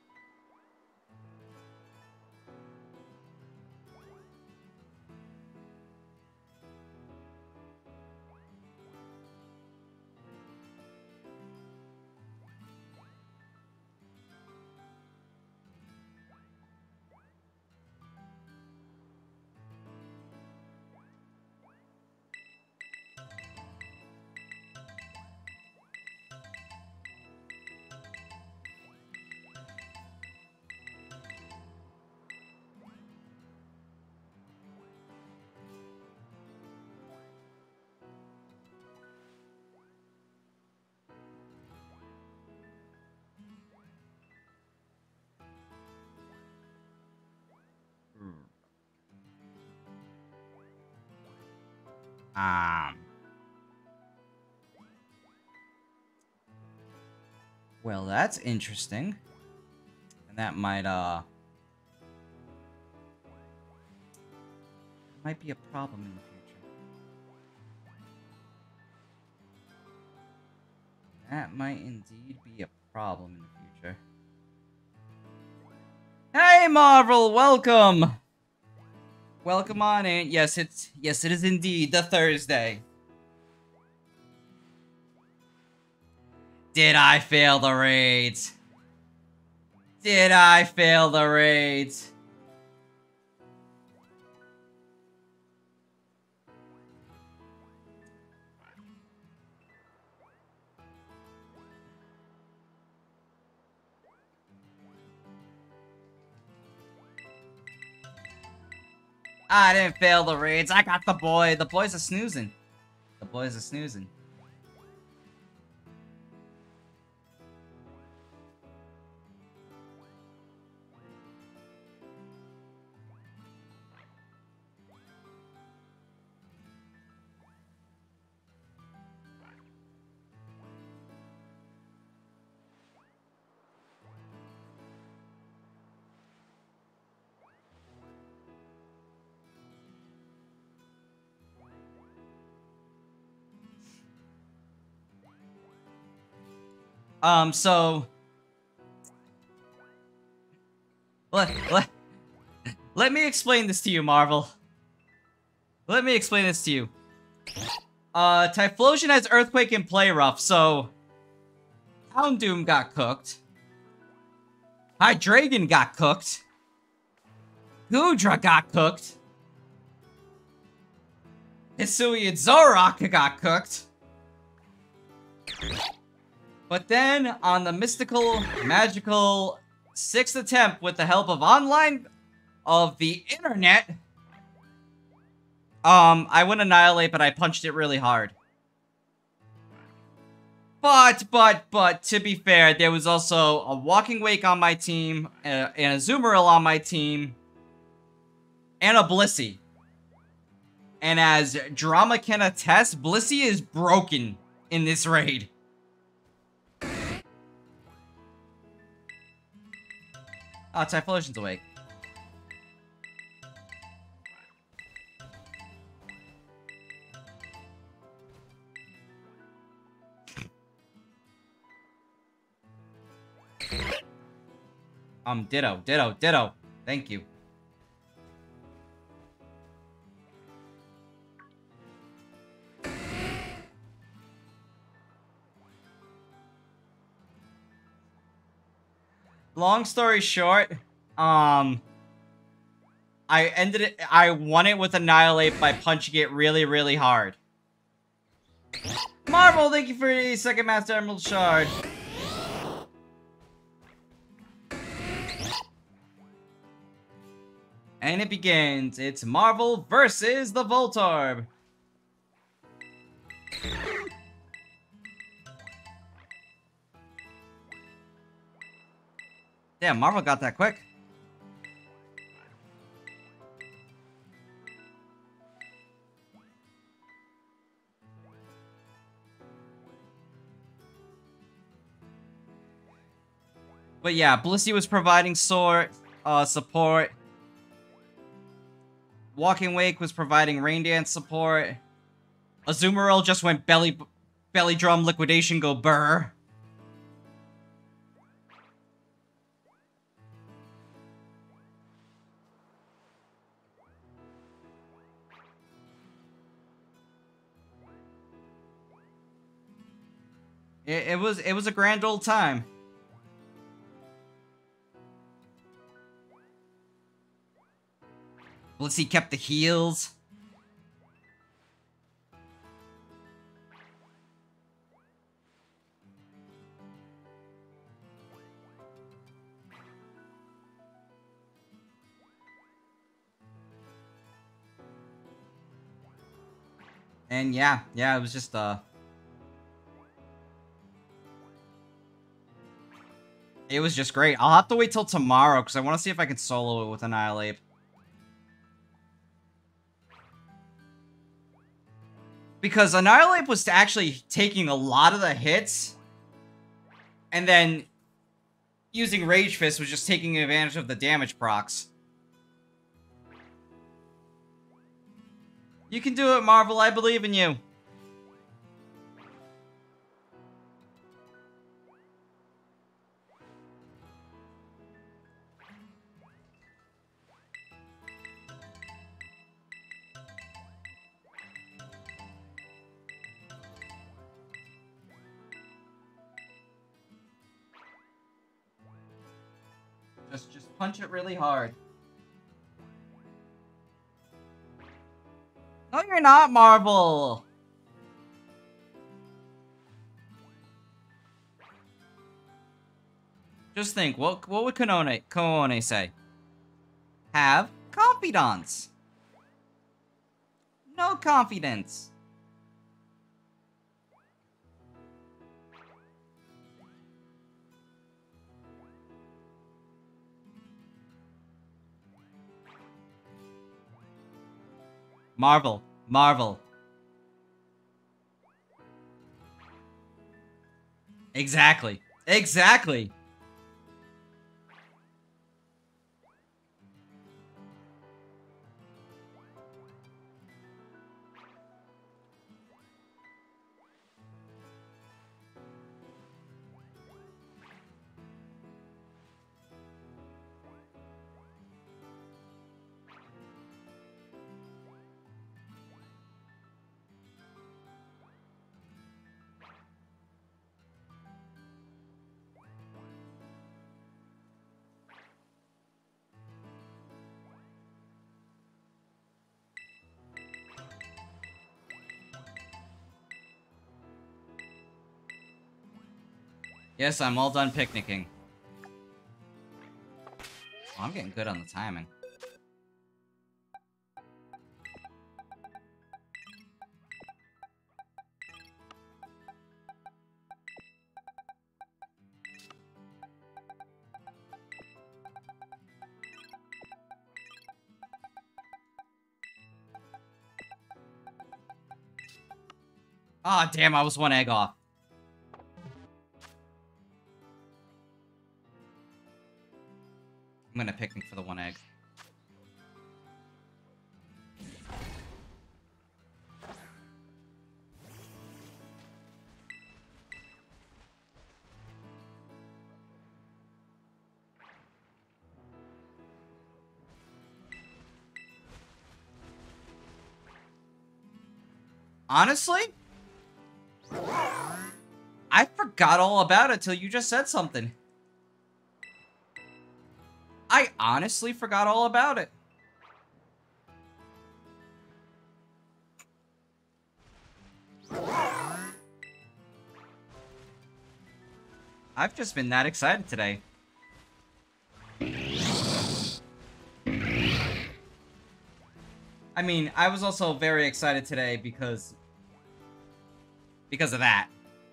Well, that's interesting. And that might be a problem in the future. That might indeed be a problem in the future. Hey, Marvel, welcome! Welcome on in. Yes, it is indeed the Thursday. Did I fail the raids? Did I fail the raids? I didn't fail the raids. I got the boy. The boys are snoozing. The boys are snoozing. So... Let me explain this to you, Marvel. Let me explain this to you. Typhlosion has Earthquake and Play Rough, so... Houndoom got cooked. Hydreigon got cooked. Goodra got cooked. Hisui and Zoroark got cooked. But then, on the mystical, magical 6th attempt with the help of the internet, I went Annihilate, but I punched it really hard. But, to be fair, there was also a Walking Wake on my team, and a Azumarill on my team, and a Blissey. And as Drama can attest, Blissey is broken in this raid. Oh, Typhlosion's awake. Ditto, ditto, ditto. Thank you. Long story short, I won it with Annihilate by punching it really, really hard. Marvel, thank you for the second Master Emerald Shard. And it begins. It's Marvel versus the Voltorb. Damn, Marvel got that quick. But yeah, Blissey was providing support. Walking Wake was providing Rain Dance support. Azumarill just went belly drum liquidation go burr. It was a grand old time. Blissey kept the heals. And yeah, it was just it was just great. I'll have to wait till tomorrow because I want to see if I can solo it with Annihilate. Because Annihilate was actually taking a lot of the hits, and then using Rage Fist was just taking advantage of the damage procs. You can do it, Marvel. I believe in you. Just punch it really hard. No, you're not, Marvel! Just think, what would Koone say? Have confidence. No confidence. Marvel. Exactly. Yes, I'm all done picnicking. Oh, I'm getting good on the timing. Ah, damn, I was one egg off. I'm gonna picnic for the one egg. Honestly? I forgot all about it till you just said something. I honestly forgot all about it. I've just been that excited today. I mean, I was also very excited today because of that.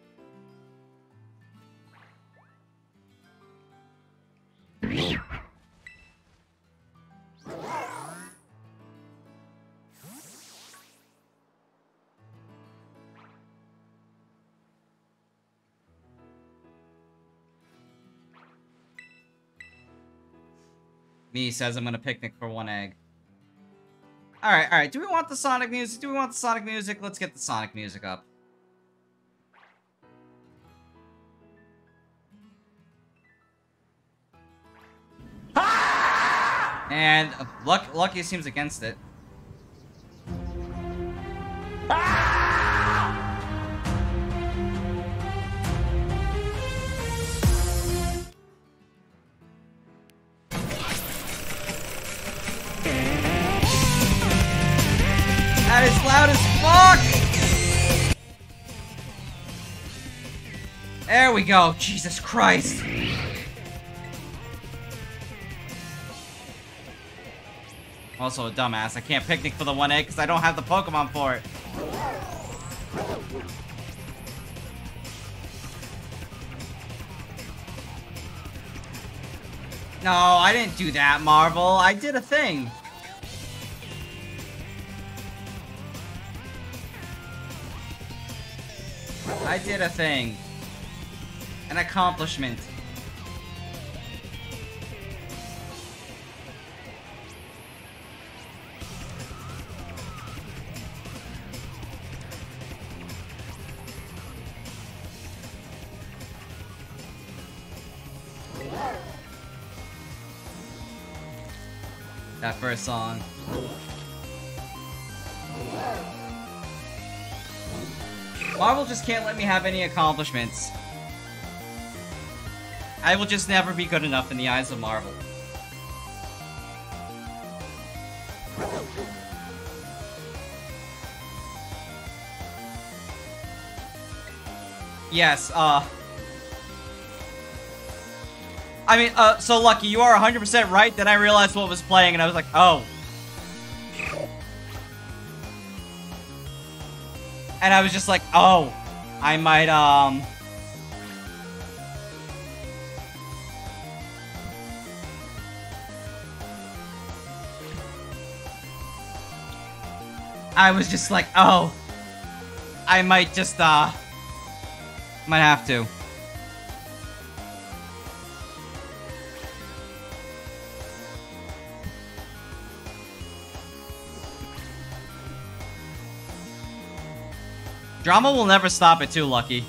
Me says I'm gonna picnic for 1 egg. Alright. Do we want the Sonic music? Do we want the Sonic music? Let's get the Sonic music up. And Lucky seems against it. That is loud as fuck! There we go. Jesus Christ. Also a dumbass. I can't picnic for the 1 egg because I don't have the Pokemon for it. No, I didn't do that, Marvel. I did a thing. I did a thing. An accomplishment. That first song. Marvel just can't let me have any accomplishments. I will just never be good enough in the eyes of Marvel. Yes, I mean, so Lucky, you are 100% right. Then I realized what was playing and I was like, oh. And I was just like, oh, I might, I was just like, oh, I might just, might have to. Drama will never stop it too, Lucky.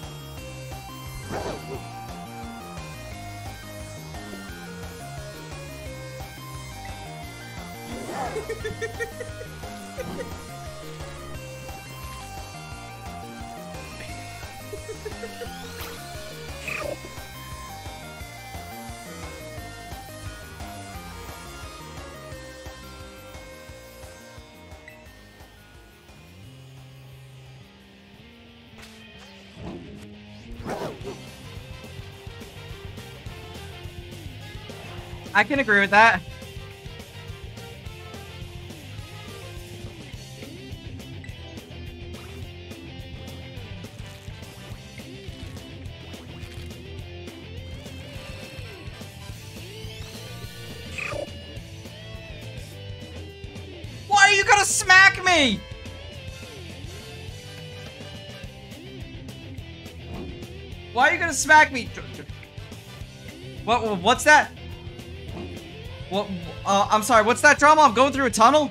I can agree with that. Why are you gonna smack me? Why are you gonna smack me? What's that? What? I'm sorry, what's that, Drama? I'm going through a tunnel?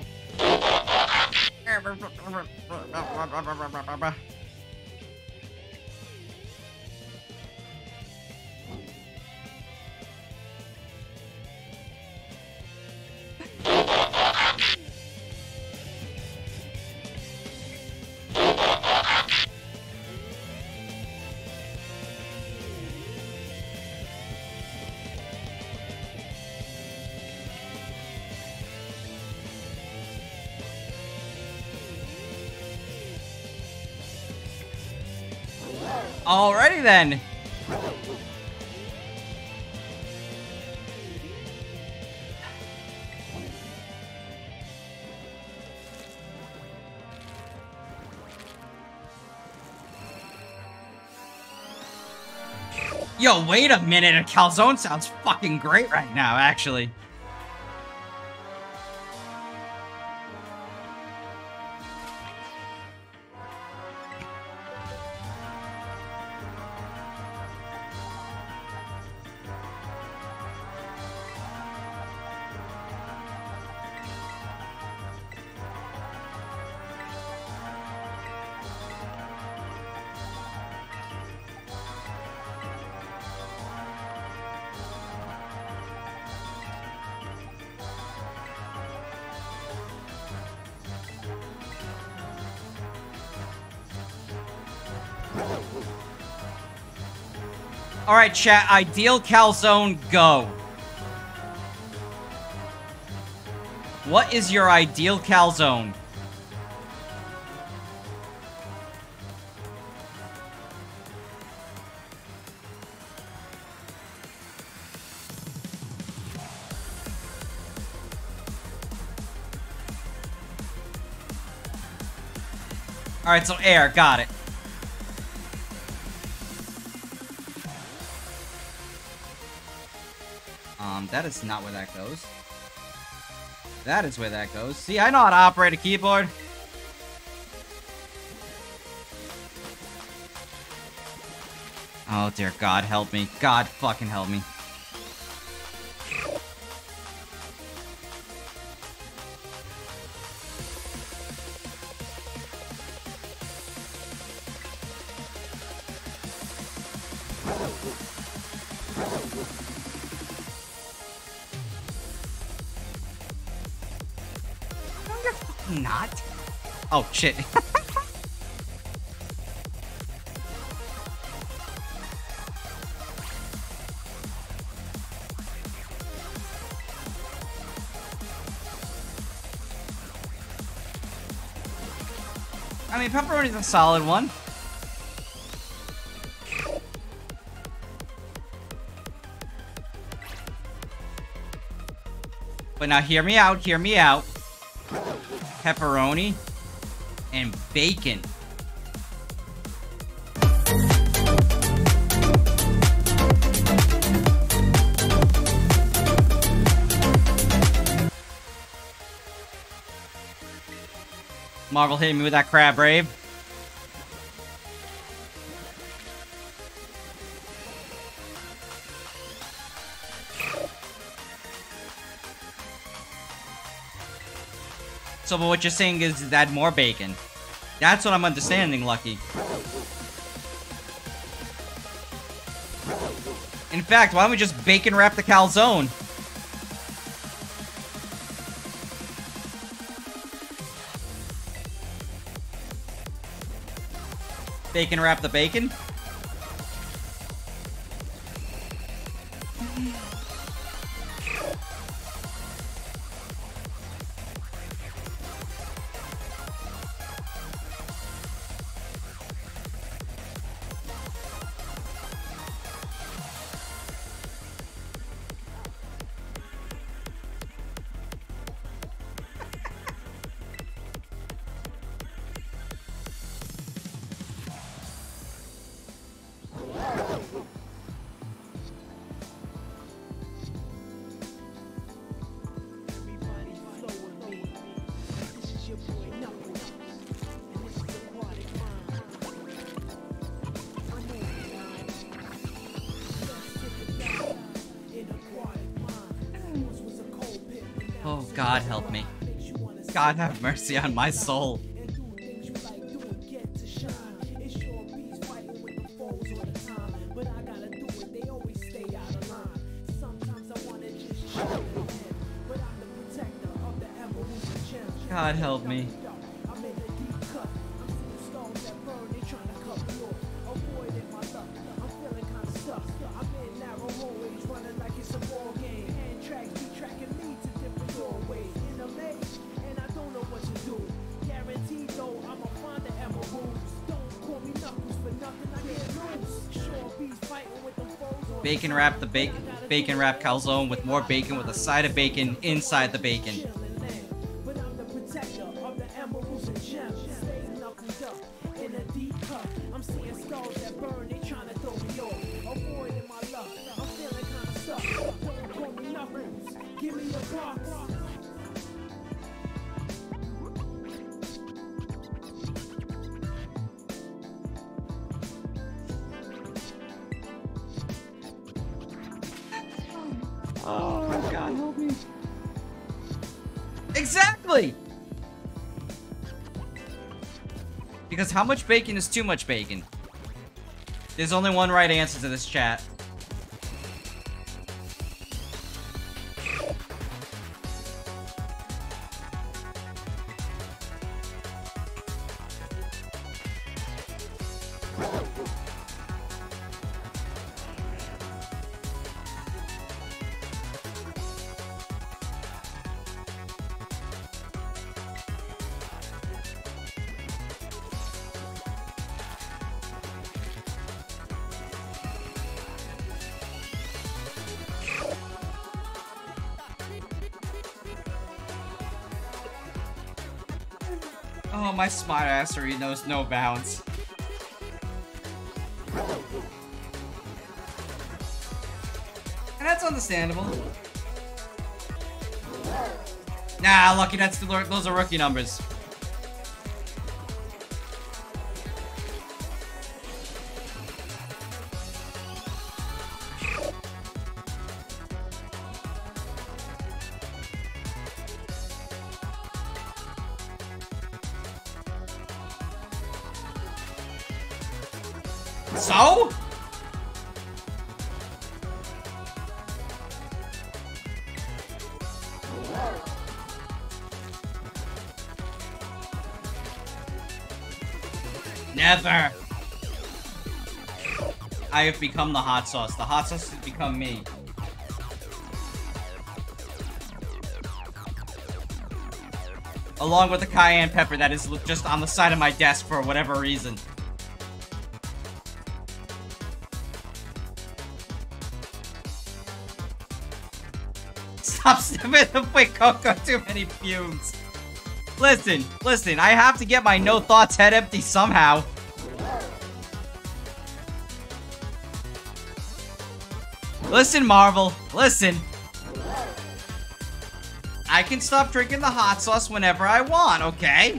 Alrighty then. Yo, wait a minute. A calzone sounds fucking great right now, actually. Alright, chat. Ideal calzone, go. What is your ideal calzone? Alright, so air. Got it. That is not where that goes. That is where that goes. See, I know how to operate a keyboard. Oh, dear God, help me. God fucking help me. Not? Oh, shit. I mean, pepperoni's a solid one. But now hear me out, hear me out. Pepperoni and bacon. Marvel hitting me with that crab rave. So, but what you're saying is add more bacon. That's what I'm understanding, Lucky. In fact, why don't we just bacon wrap the calzone? Bacon wrap the bacon? Oh, God help me. God have mercy on my soul. God help me. Bacon wrap the bacon wrap calzone with more bacon with a side of bacon inside the bacon. Oh, God, help me. Exactly! Because how much bacon is too much bacon? There's only one right answer to this, chat. Oh, my smartassery knows no bounds. And that's understandable. Nah, Lucky, those are rookie numbers. So? Never. I have become the hot sauce. The hot sauce has become me. Along with the cayenne pepper that is just on the side of my desk for whatever reason. Stop sniffing the quick cocoa, too many fumes. Listen, I have to get my no thoughts head empty somehow. Listen, Marvel, listen. I can stop drinking the hot sauce whenever I want, okay?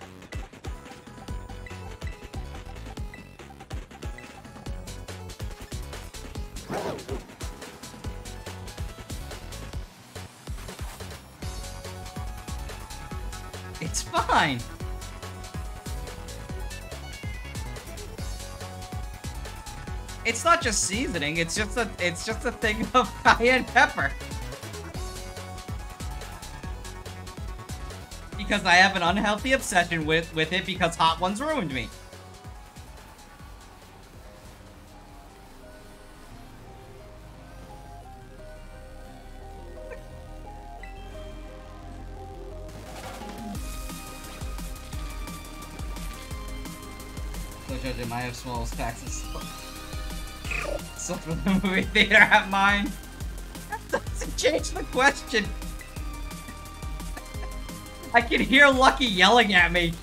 It's fine. It's not just seasoning, it's just a thing of cayenne pepper. Because I have an unhealthy obsession with it because hot ones ruined me. Judge, I have smallest taxes. So for the movie theater at mine. That doesn't change the question. I can hear Lucky yelling at me.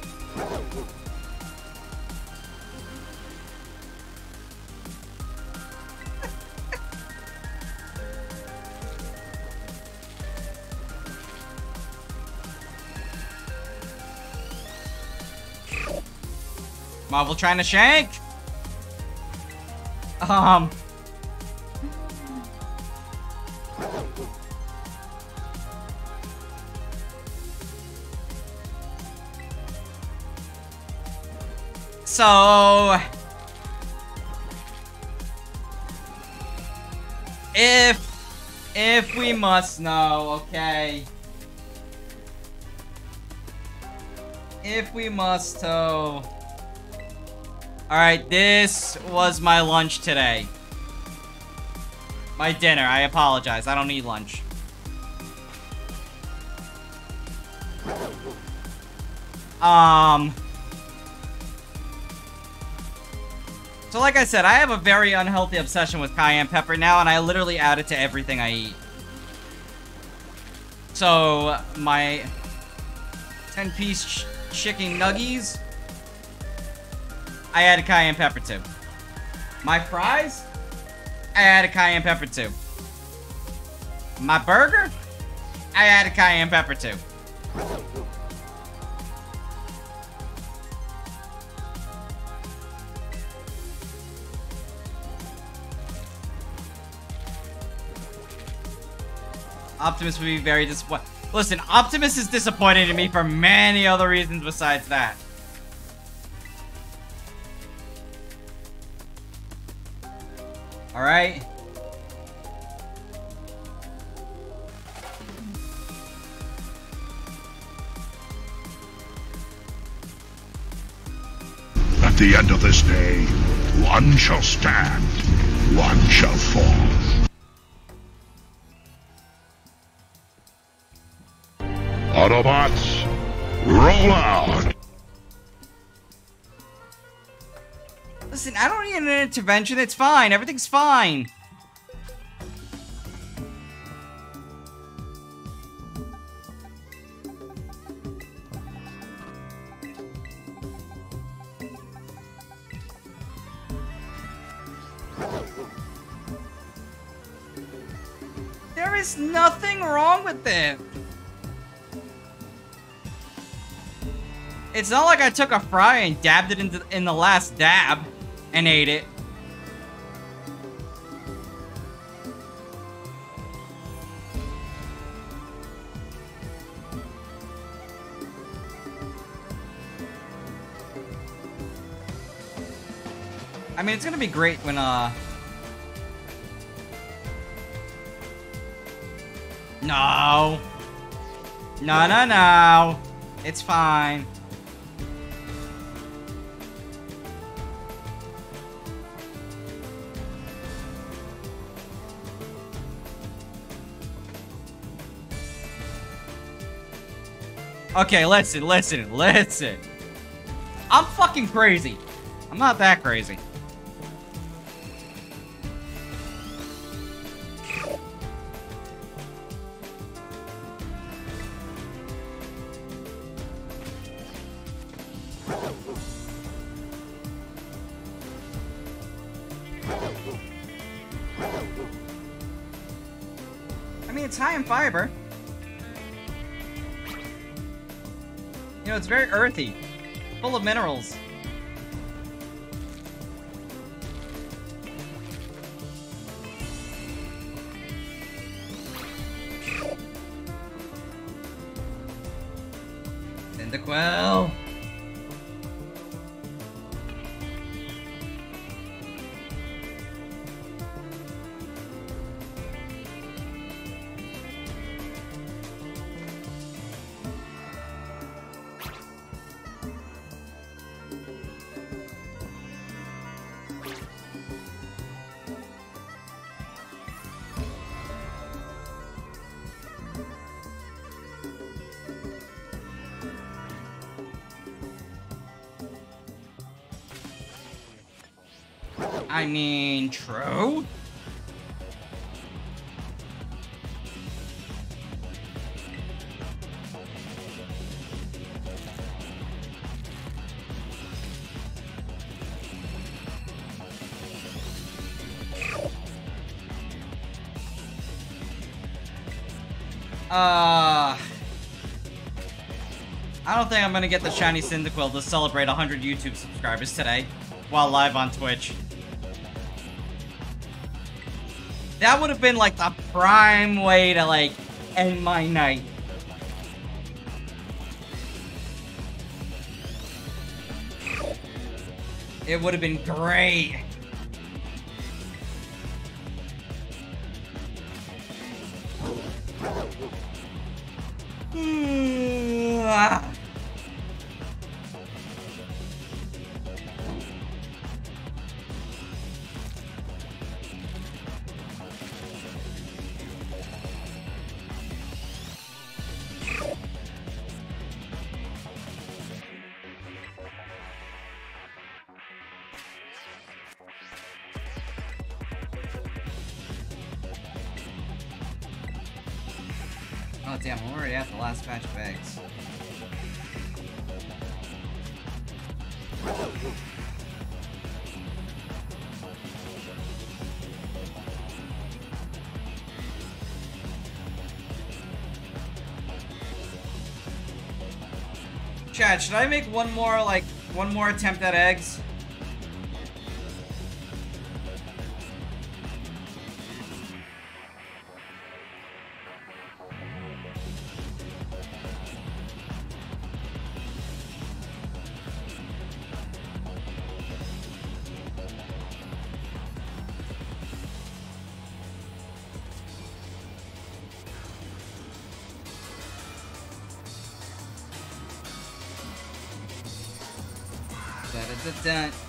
Marvel trying to shank. So if we must know, okay. If we must know. Alright, this was my lunch today. My dinner, I apologize. I don't eat lunch. So like I said, I have a very unhealthy obsession with cayenne pepper now, and I literally add it to everything I eat. So, my 10-piece chicken nuggies, I added cayenne pepper to. My fries, I added cayenne pepper to. My burger, I added cayenne pepper to. Optimus would be very disappointed. Listen, Optimus is disappointed in me for many other reasons besides that. Alright? At the end of this day, one shall stand, one shall fall. Autobots, roll out! Listen, I don't need an intervention. It's fine. Everything's fine. There is nothing wrong with it. It's not like I took a fry and dabbed it in the last dab and ate it. I mean, it's gonna be great when, No. No, no, no. It's fine. Okay, listen. I'm fucking crazy. I'm not that crazy. I mean, it's high in fiber. You know, it's very earthy, full of minerals. Cyndaquil. I mean, true. I don't think I'm gonna get the shiny Cyndaquil to celebrate 100 YouTube subscribers today while live on Twitch. That would have been like the prime way to like end my night. It would have been great. Oh damn, I'm already at the last batch of eggs. Chad, should I make one more attempt at eggs? Da-da-da-da.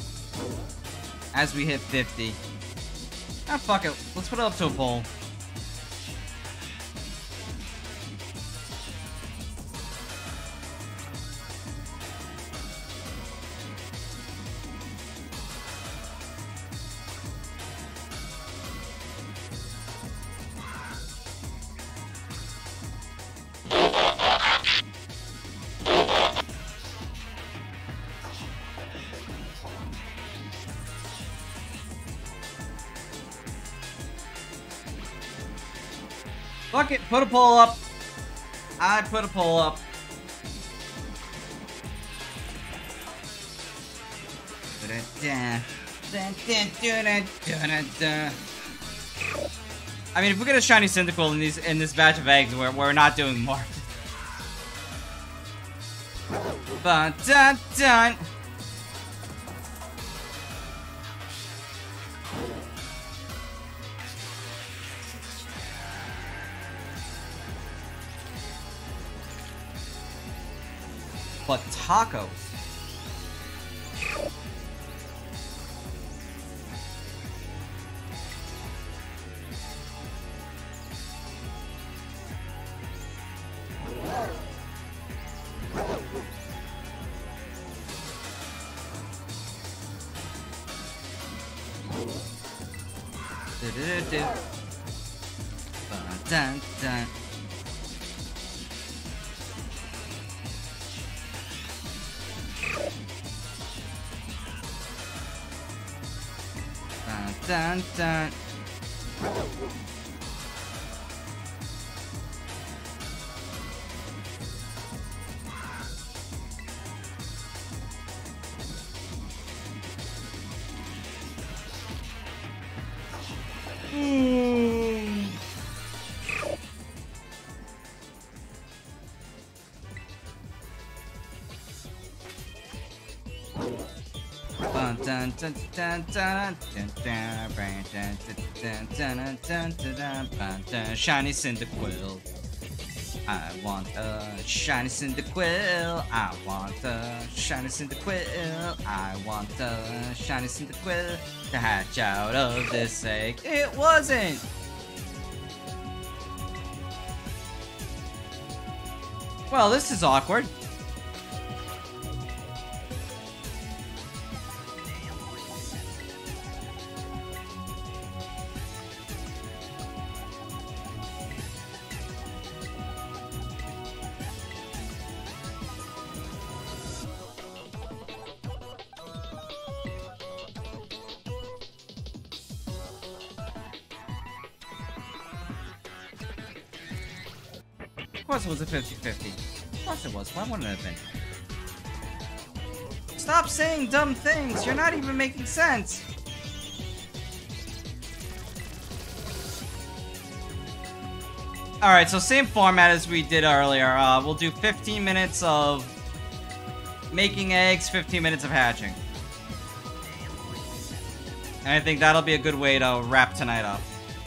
As we hit 50. Ah, fuck it. Let's put it up to a poll. Fuck it, put a poll up. I put a poll up. I mean, if we get a shiny Cyndaquil in this batch of eggs, we're not doing more. But dun. But tacos. Dun dun. Dun dun. Shiny Cyndaquil. I want a shiny Cyndaquil. I want a shiny Cyndaquil. I want a shiny Cyndaquil to hatch out of this egg. It wasn't. Well, this is awkward. Of course it was a 50-50. Of course it was. Why wouldn't it have been? Stop saying dumb things! You're not even making sense! Alright, so same format as we did earlier. We'll do 15 minutes of making eggs, 15 minutes of hatching. And I think that'll be a good way to wrap tonight up.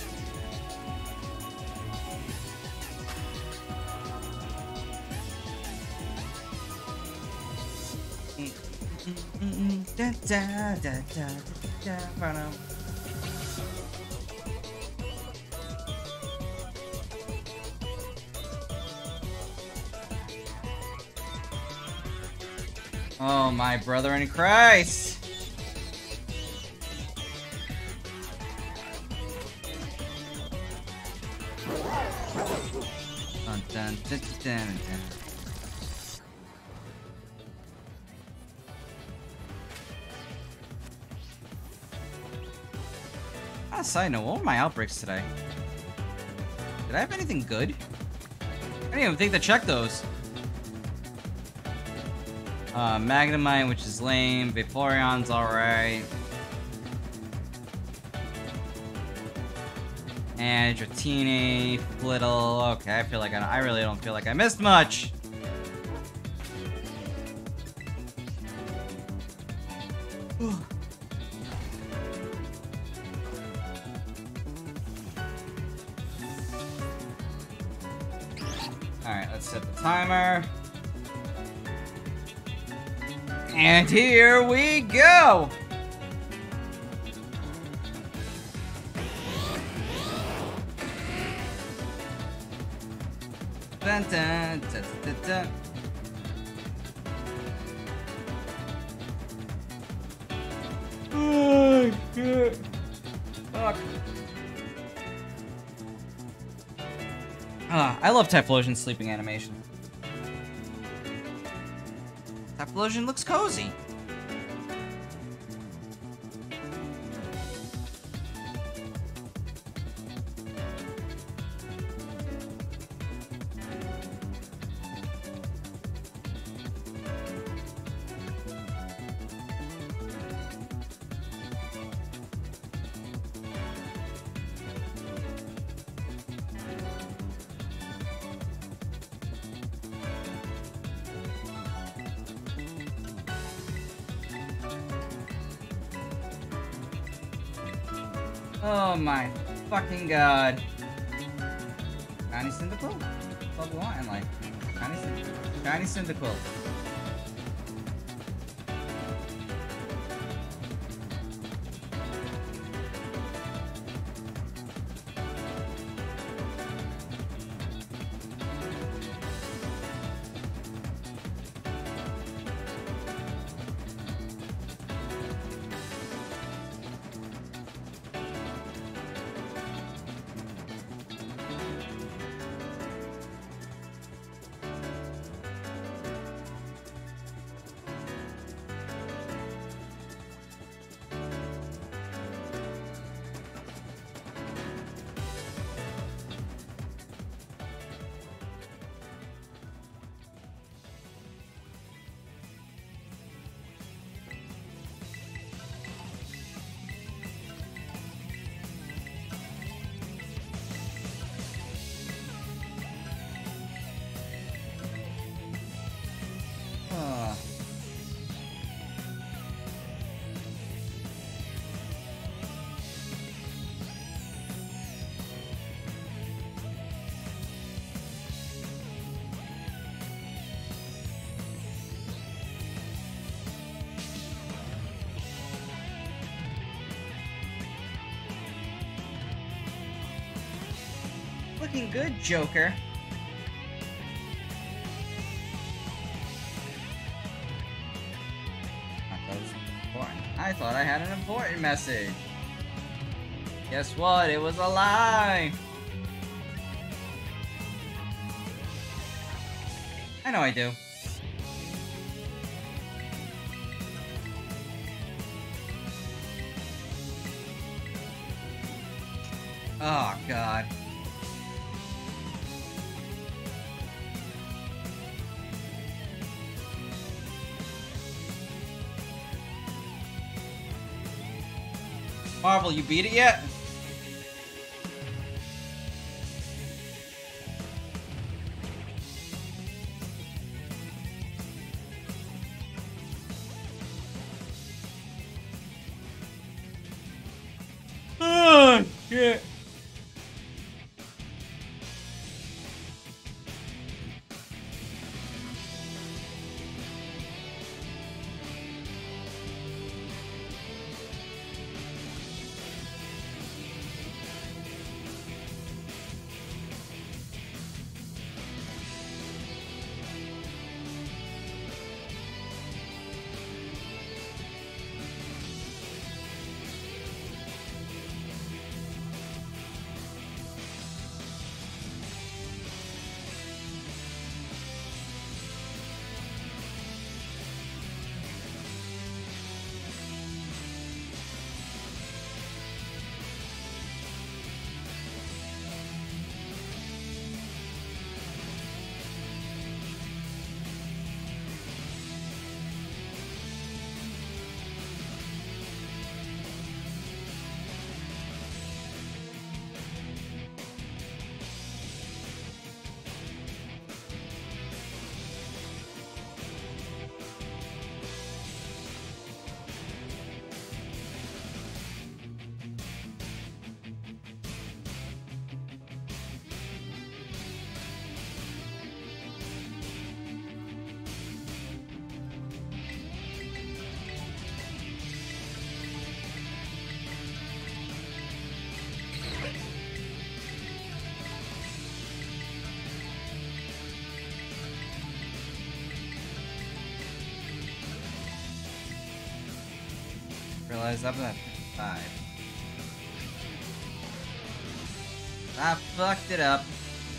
Oh, my brother in Christ! Dun, dun, dun, dun, dun. Ah, side note, what were my outbreaks today? Did I have anything good? I didn't even think to check those. Magnemite, which is lame. Vaporeon's alright. And Dratini, Flittle. Okay, I feel like I really don't feel like I missed much. Alright, let's set the timer. And here we go! Dun, dun, dun, dun, dun. Oh, shit. Fuck. I love Typhlosion's sleeping animation. Typhlosion looks cozy. Oh my fucking god. Shiny Cyndaquil? That's all we want in life. Shiny Cyndaquil. Looking good, Joker. I thought I had an important message. Guess what? It was a lie. I know I do. Oh, God. Marvel, you beat it yet? Oh, shit. Realize I'm at 55. I fucked it up.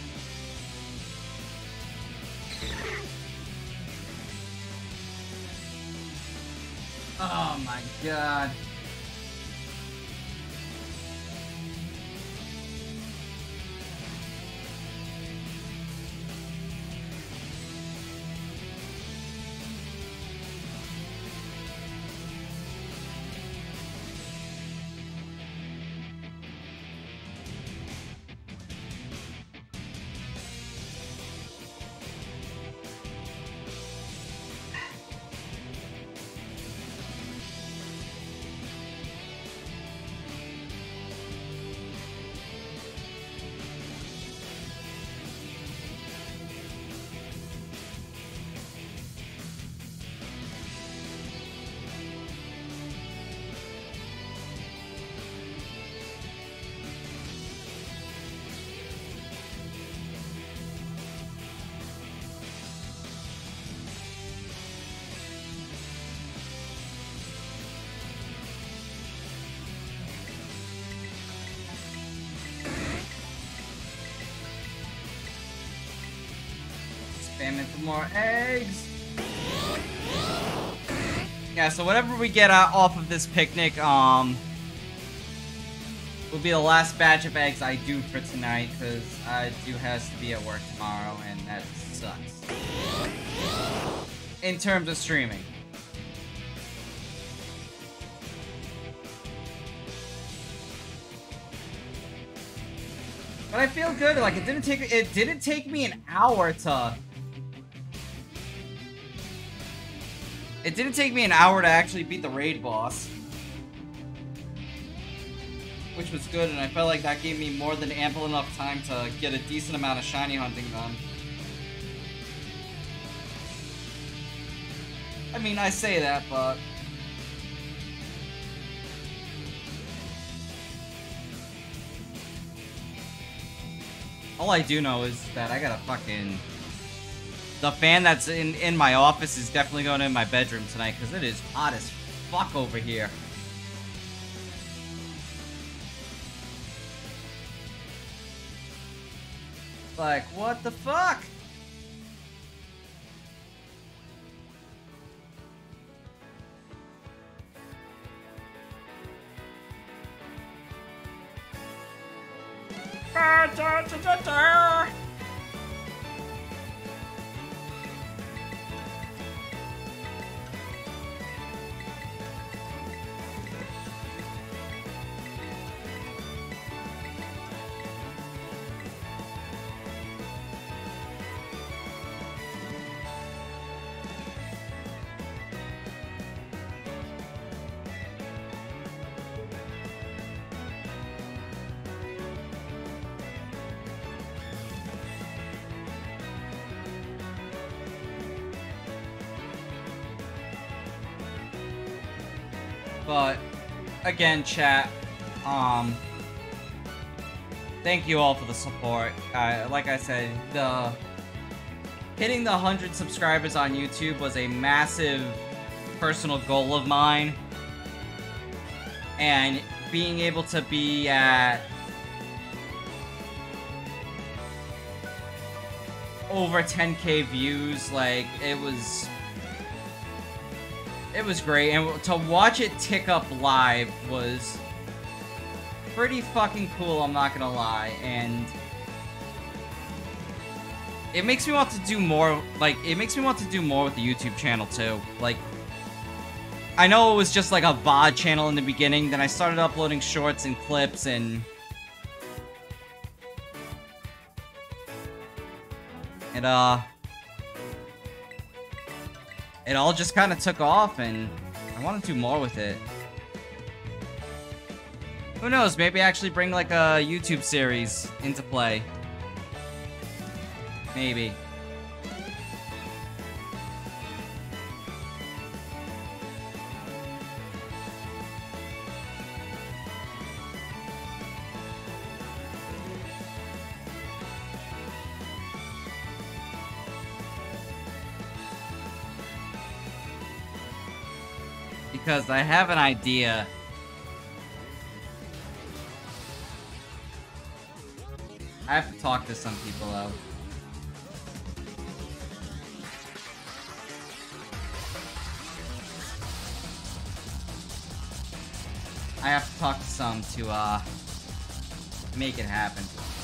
Oh my god. Spamming for more eggs. Yeah, so whatever we get off of this picnic, will be the last batch of eggs I do for tonight, because I do have to be at work tomorrow, and that sucks. In terms of streaming. But I feel good, like it didn't take me an hour to... It didn't take me an hour to actually beat the raid boss. Which was good, and I felt like that gave me more than ample enough time to get a decent amount of shiny hunting done. I mean, I say that, but... all I do know is that I gotta fucking... The fan that's in my office is definitely going in my bedroom tonight, because it is hot as fuck over here. Like, what the fuck? But again, chat, thank you all for the support. Like I said, hitting the 100 subscribers on YouTube was a massive personal goal of mine, and being able to be at over 10k views, like, it was great, and to watch it tick up live was pretty fucking cool, I'm not gonna lie, and it makes me want to do more, like, it makes me want to do more with the YouTube channel, too. Like, I know it was just like a VOD channel in the beginning, then I started uploading shorts and clips, and it all just kind of took off, and I want to do more with it. Who knows, maybe actually bring like a YouTube series into play. Maybe. because I have an idea. I have to talk to some people, though. I have to talk to some to, make it happen.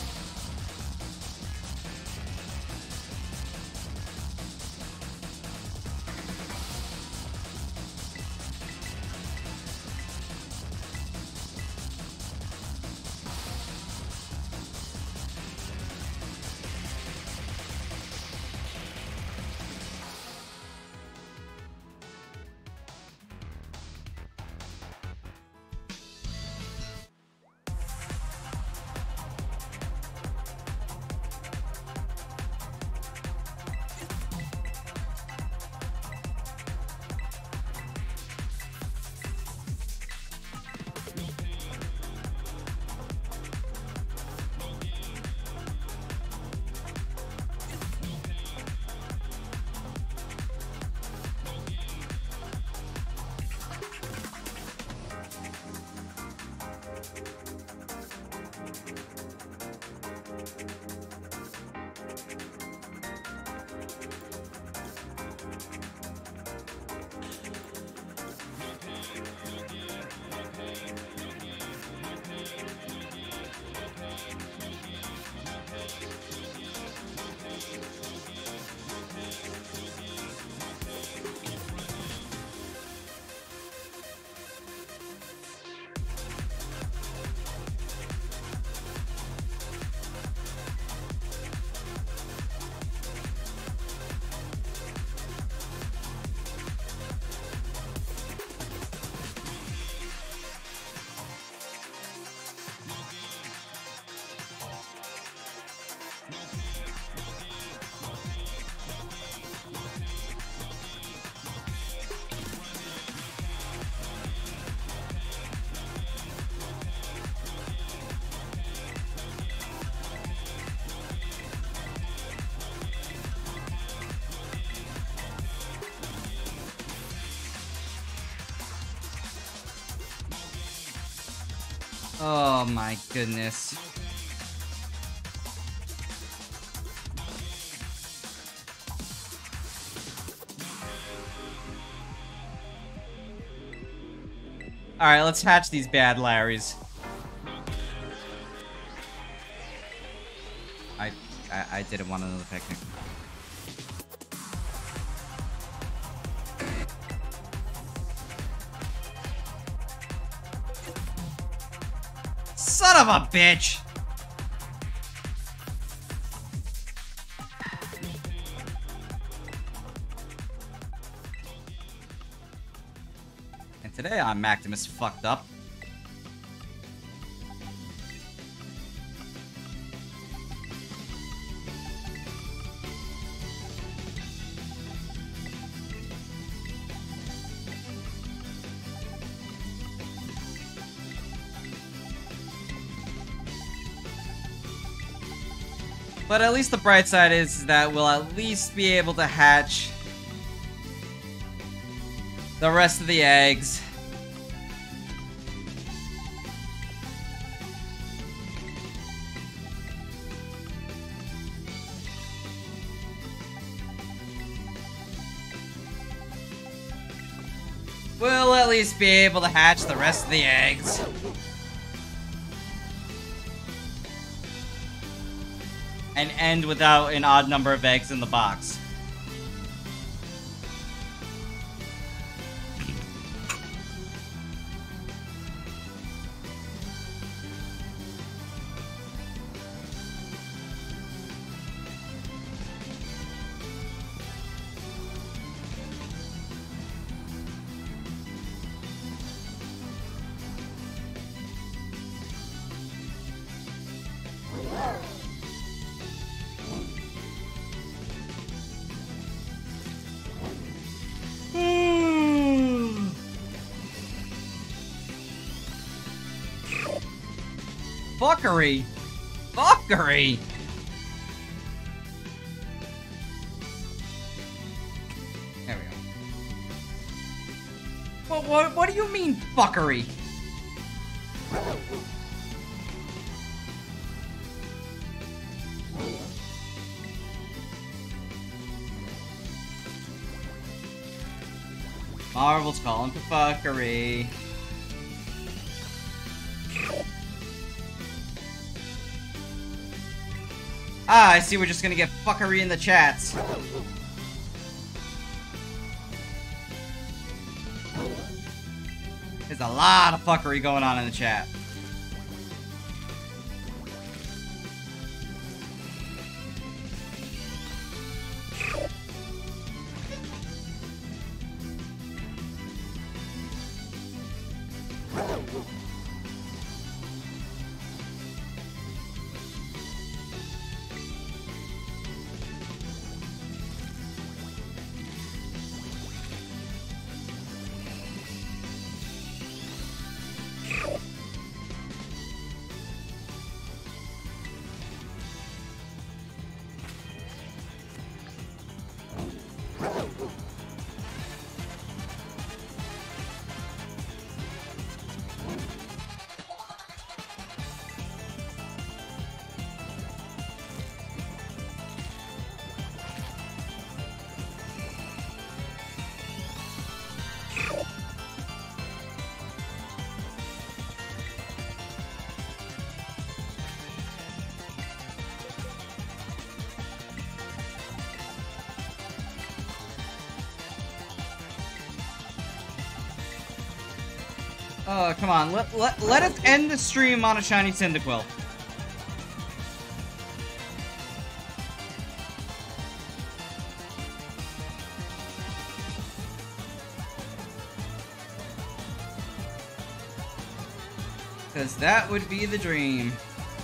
Oh my goodness. Alright, let's hatch these bad Larrys. I didn't want another picnic. Son of a bitch! And today I'm Maximus fucked up. But at least the bright side is that we'll at least be able to hatch the rest of the eggs. We'll at least be able to hatch the rest of the eggs. And end without an odd number of eggs in the box. Fuckery! Fuckery! There we go. What do you mean, fuckery? Marvel's calling for fuckery. Ah, I see we're just gonna get fuckery in the chats. There's a lot of fuckery going on in the chat. Oh, come on. Let us end the stream on a shiny Cyndaquil. Because that would be the dream.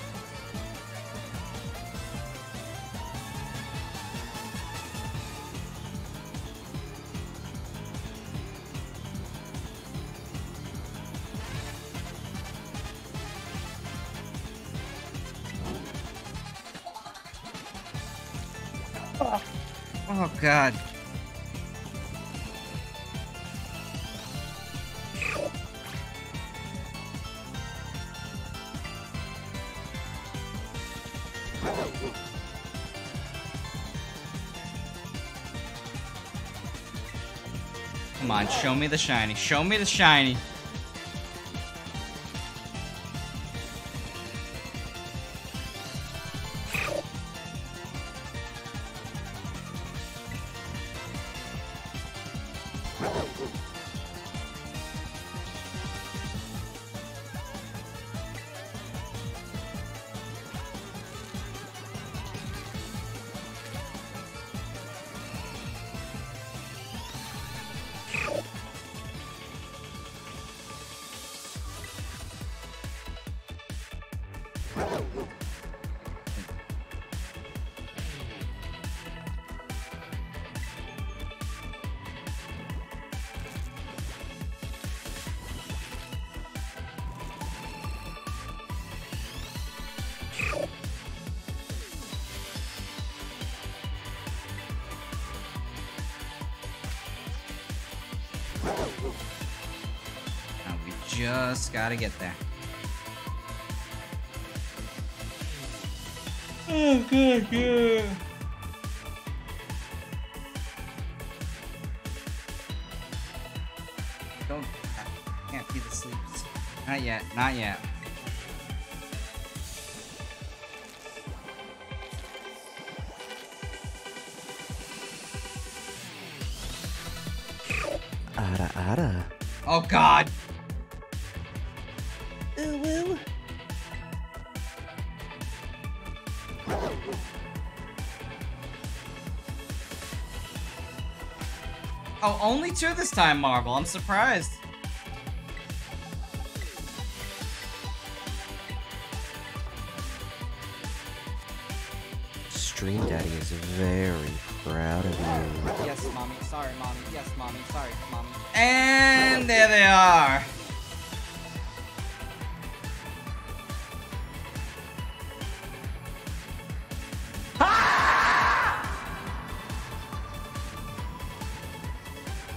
Oh, God. Come on, show me the shiny. Show me the shiny. Now we just gotta get there. Oh, good, yeah. Don't. I can't be the sleeps. Not yet, not yet. Ada. Oh, God. Ooh, woo. Oh, only two this time, Marvel. I'm surprised. Stream Daddy is very proud of you. Yes, mommy. Sorry, mommy. Yes, mommy. Sorry, mommy. And there they are.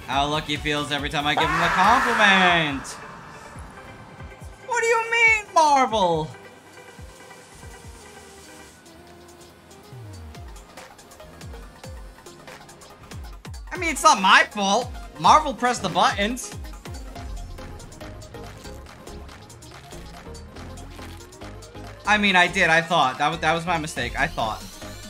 How lucky feels every time I give him a compliment! What do you mean, Marvel? I mean, it's not my fault. Marvel pressed the buttons. I mean, I did. I thought. That was my mistake. I thought.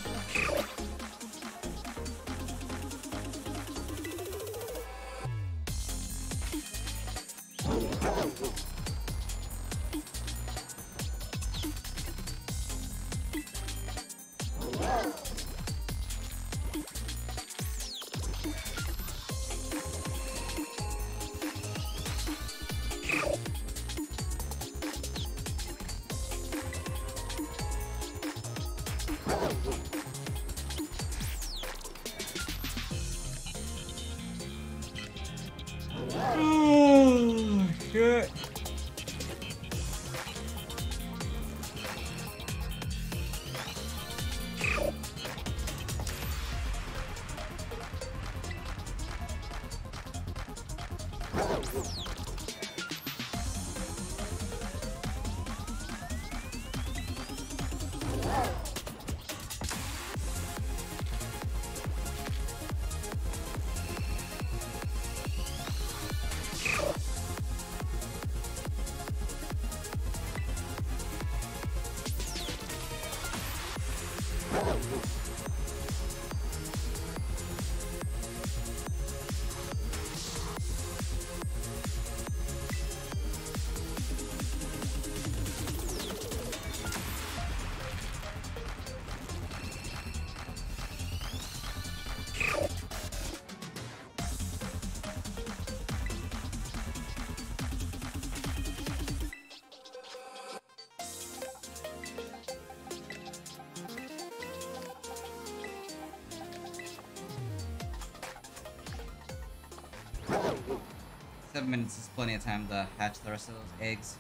Oh, shit. Seven minutes is plenty of time to hatch the rest of those eggs.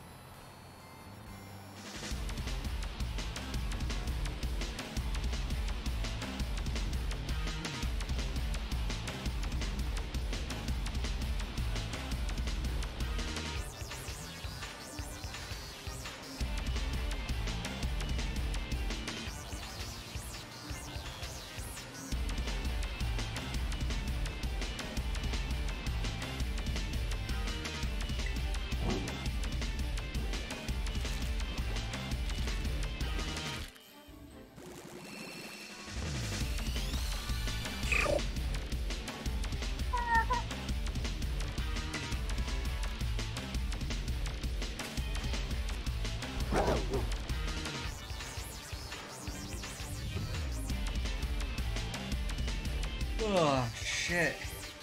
Oh, shit.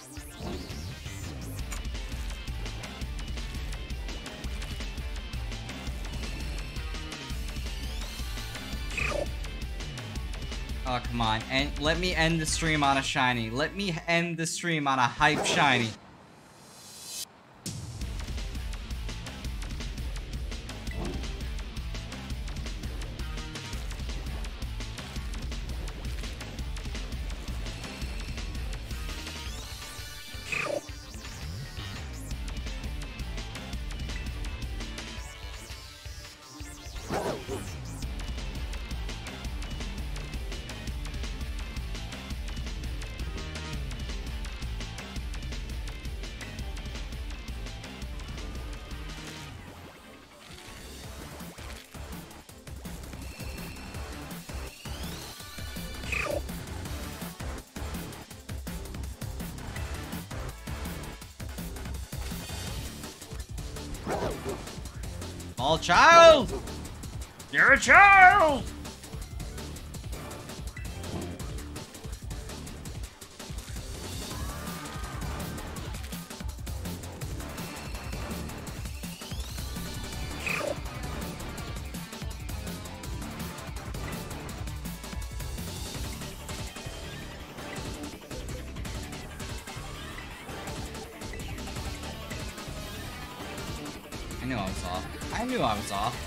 Oh, come on. And let me end the stream on a shiny. Let me end the stream on a hype shiny. Small child! You're a child! I knew I was off. I knew I was off.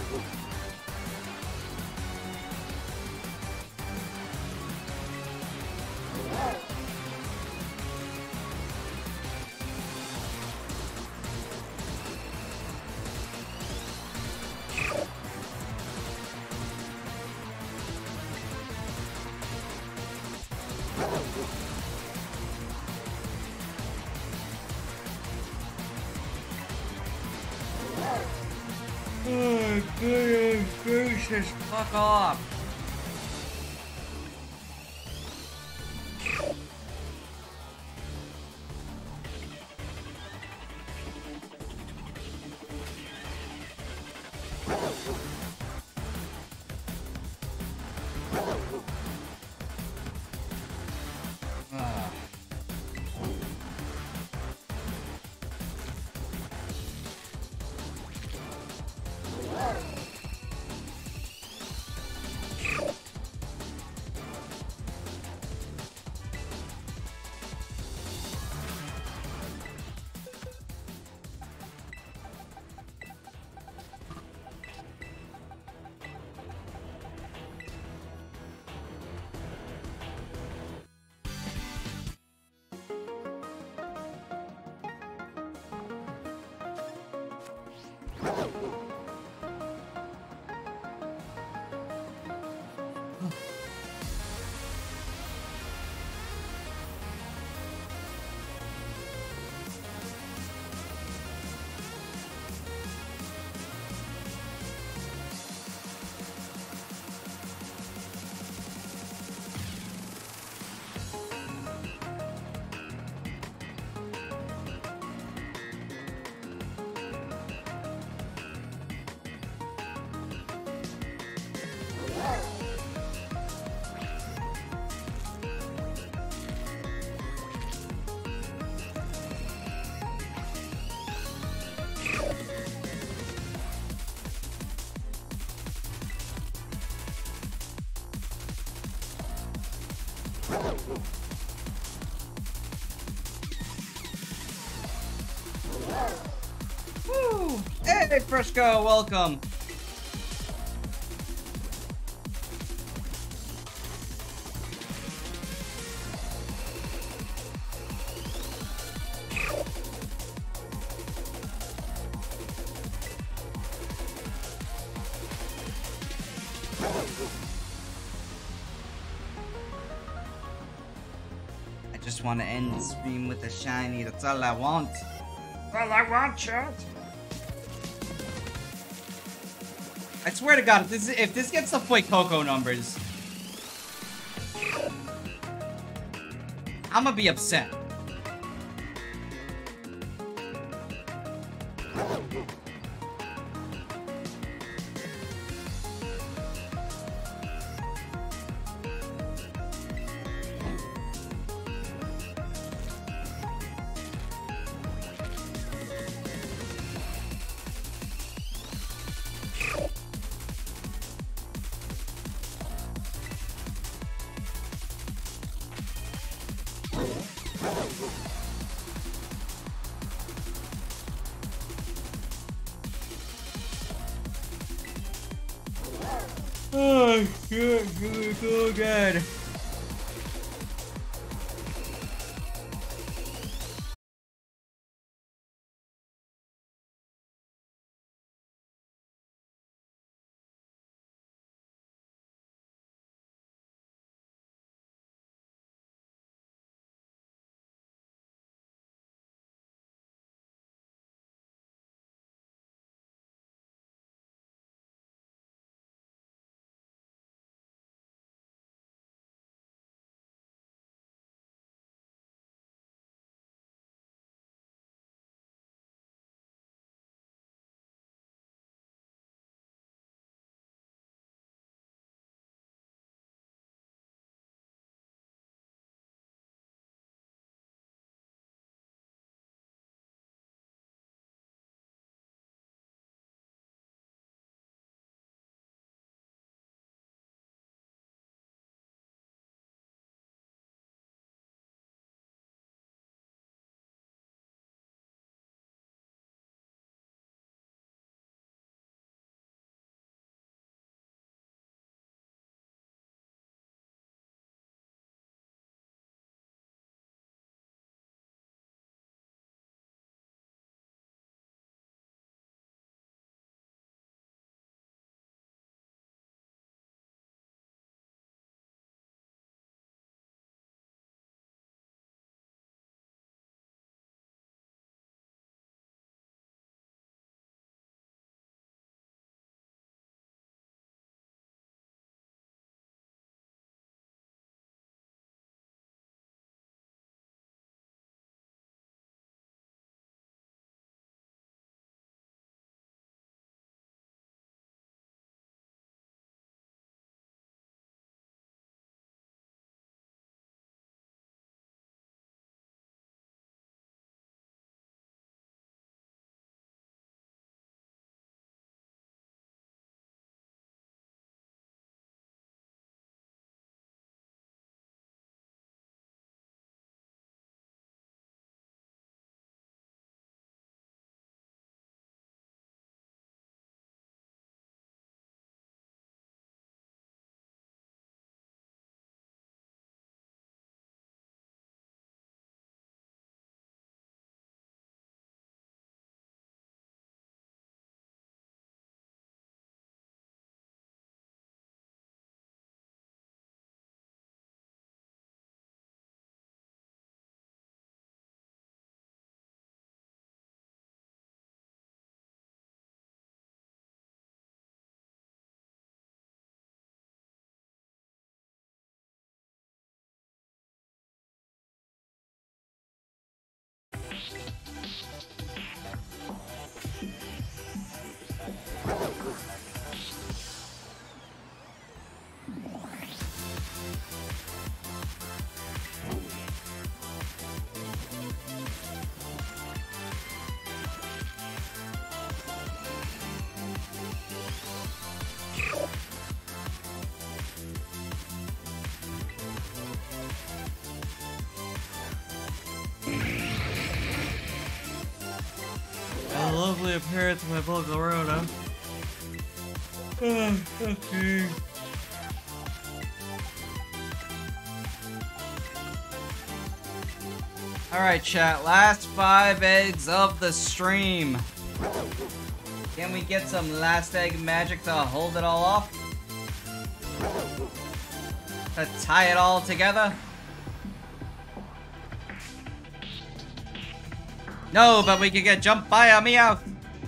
Oh, goodness gracious, fuck off. Ah. Woo! Hey, Fresco, welcome. I just want to end the stream with a shiny. That's all I want. All I want, chat. I swear to God, if this gets the Fuecoco numbers, I'm gonna be upset. Oh, good. lovely appearance of my Volcarona. Okay. Alright, chat. Last 5 eggs of the stream. Can we get some last egg magic to hold it all off? To tie it all together? No, but we could get jumped by a Meowth.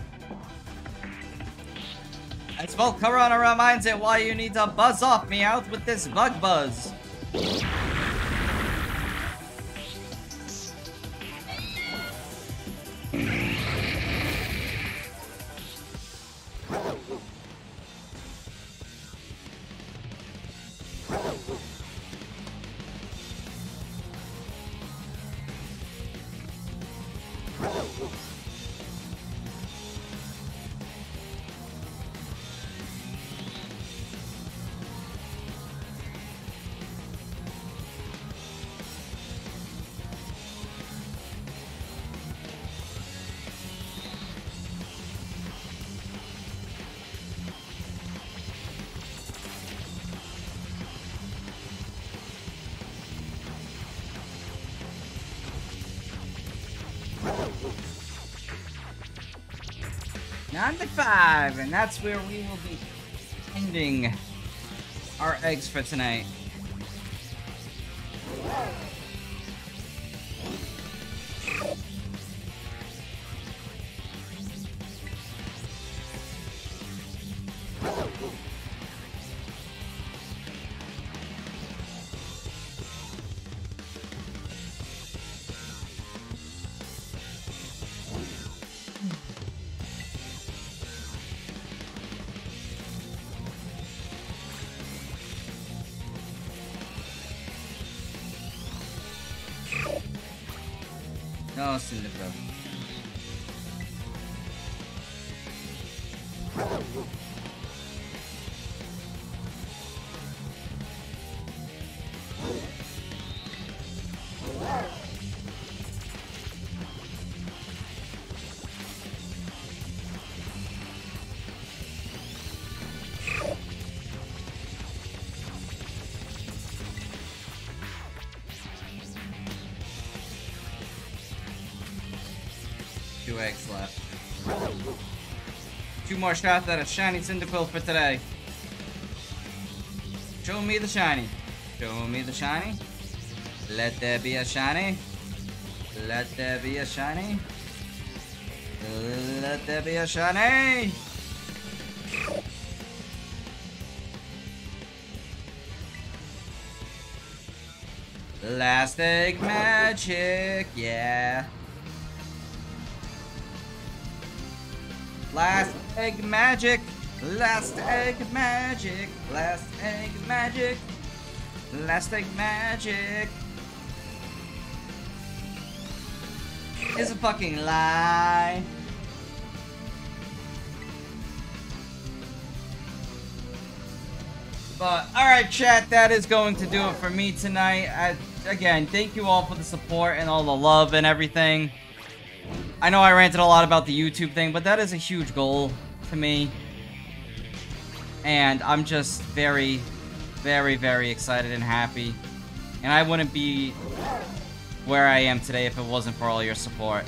As Volcarona reminds it why you need to buzz off Meowth with this bug buzz. $95, and that's where we will be ending our eggs for tonight. No, Cyndaquil. Eggs left. 2 more shots at a shiny Cyndaquil for today. Show me the shiny. Show me the shiny. Let there be a shiny. Let there be a shiny. Let there be a shiny. Last egg magic, yeah. Last egg magic, last egg magic, last egg magic, last egg magic. It's a fucking lie. But, alright chat, that is going to do it for me tonight. Again, thank you all for the support and all the love and everything. I know I ranted a lot about the YouTube thing, but that is a huge goal to me. And I'm just very, very, very excited and happy. And I wouldn't be where I am today if it wasn't for all your support.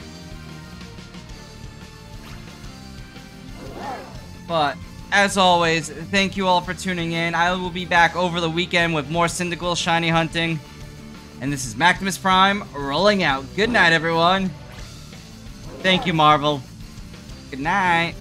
But, as always, thank you all for tuning in. I will be back over the weekend with more Cyndaquil shiny hunting. And this is Maximus Prime, rolling out. Good night, everyone. Thank you, Marvel. Good night.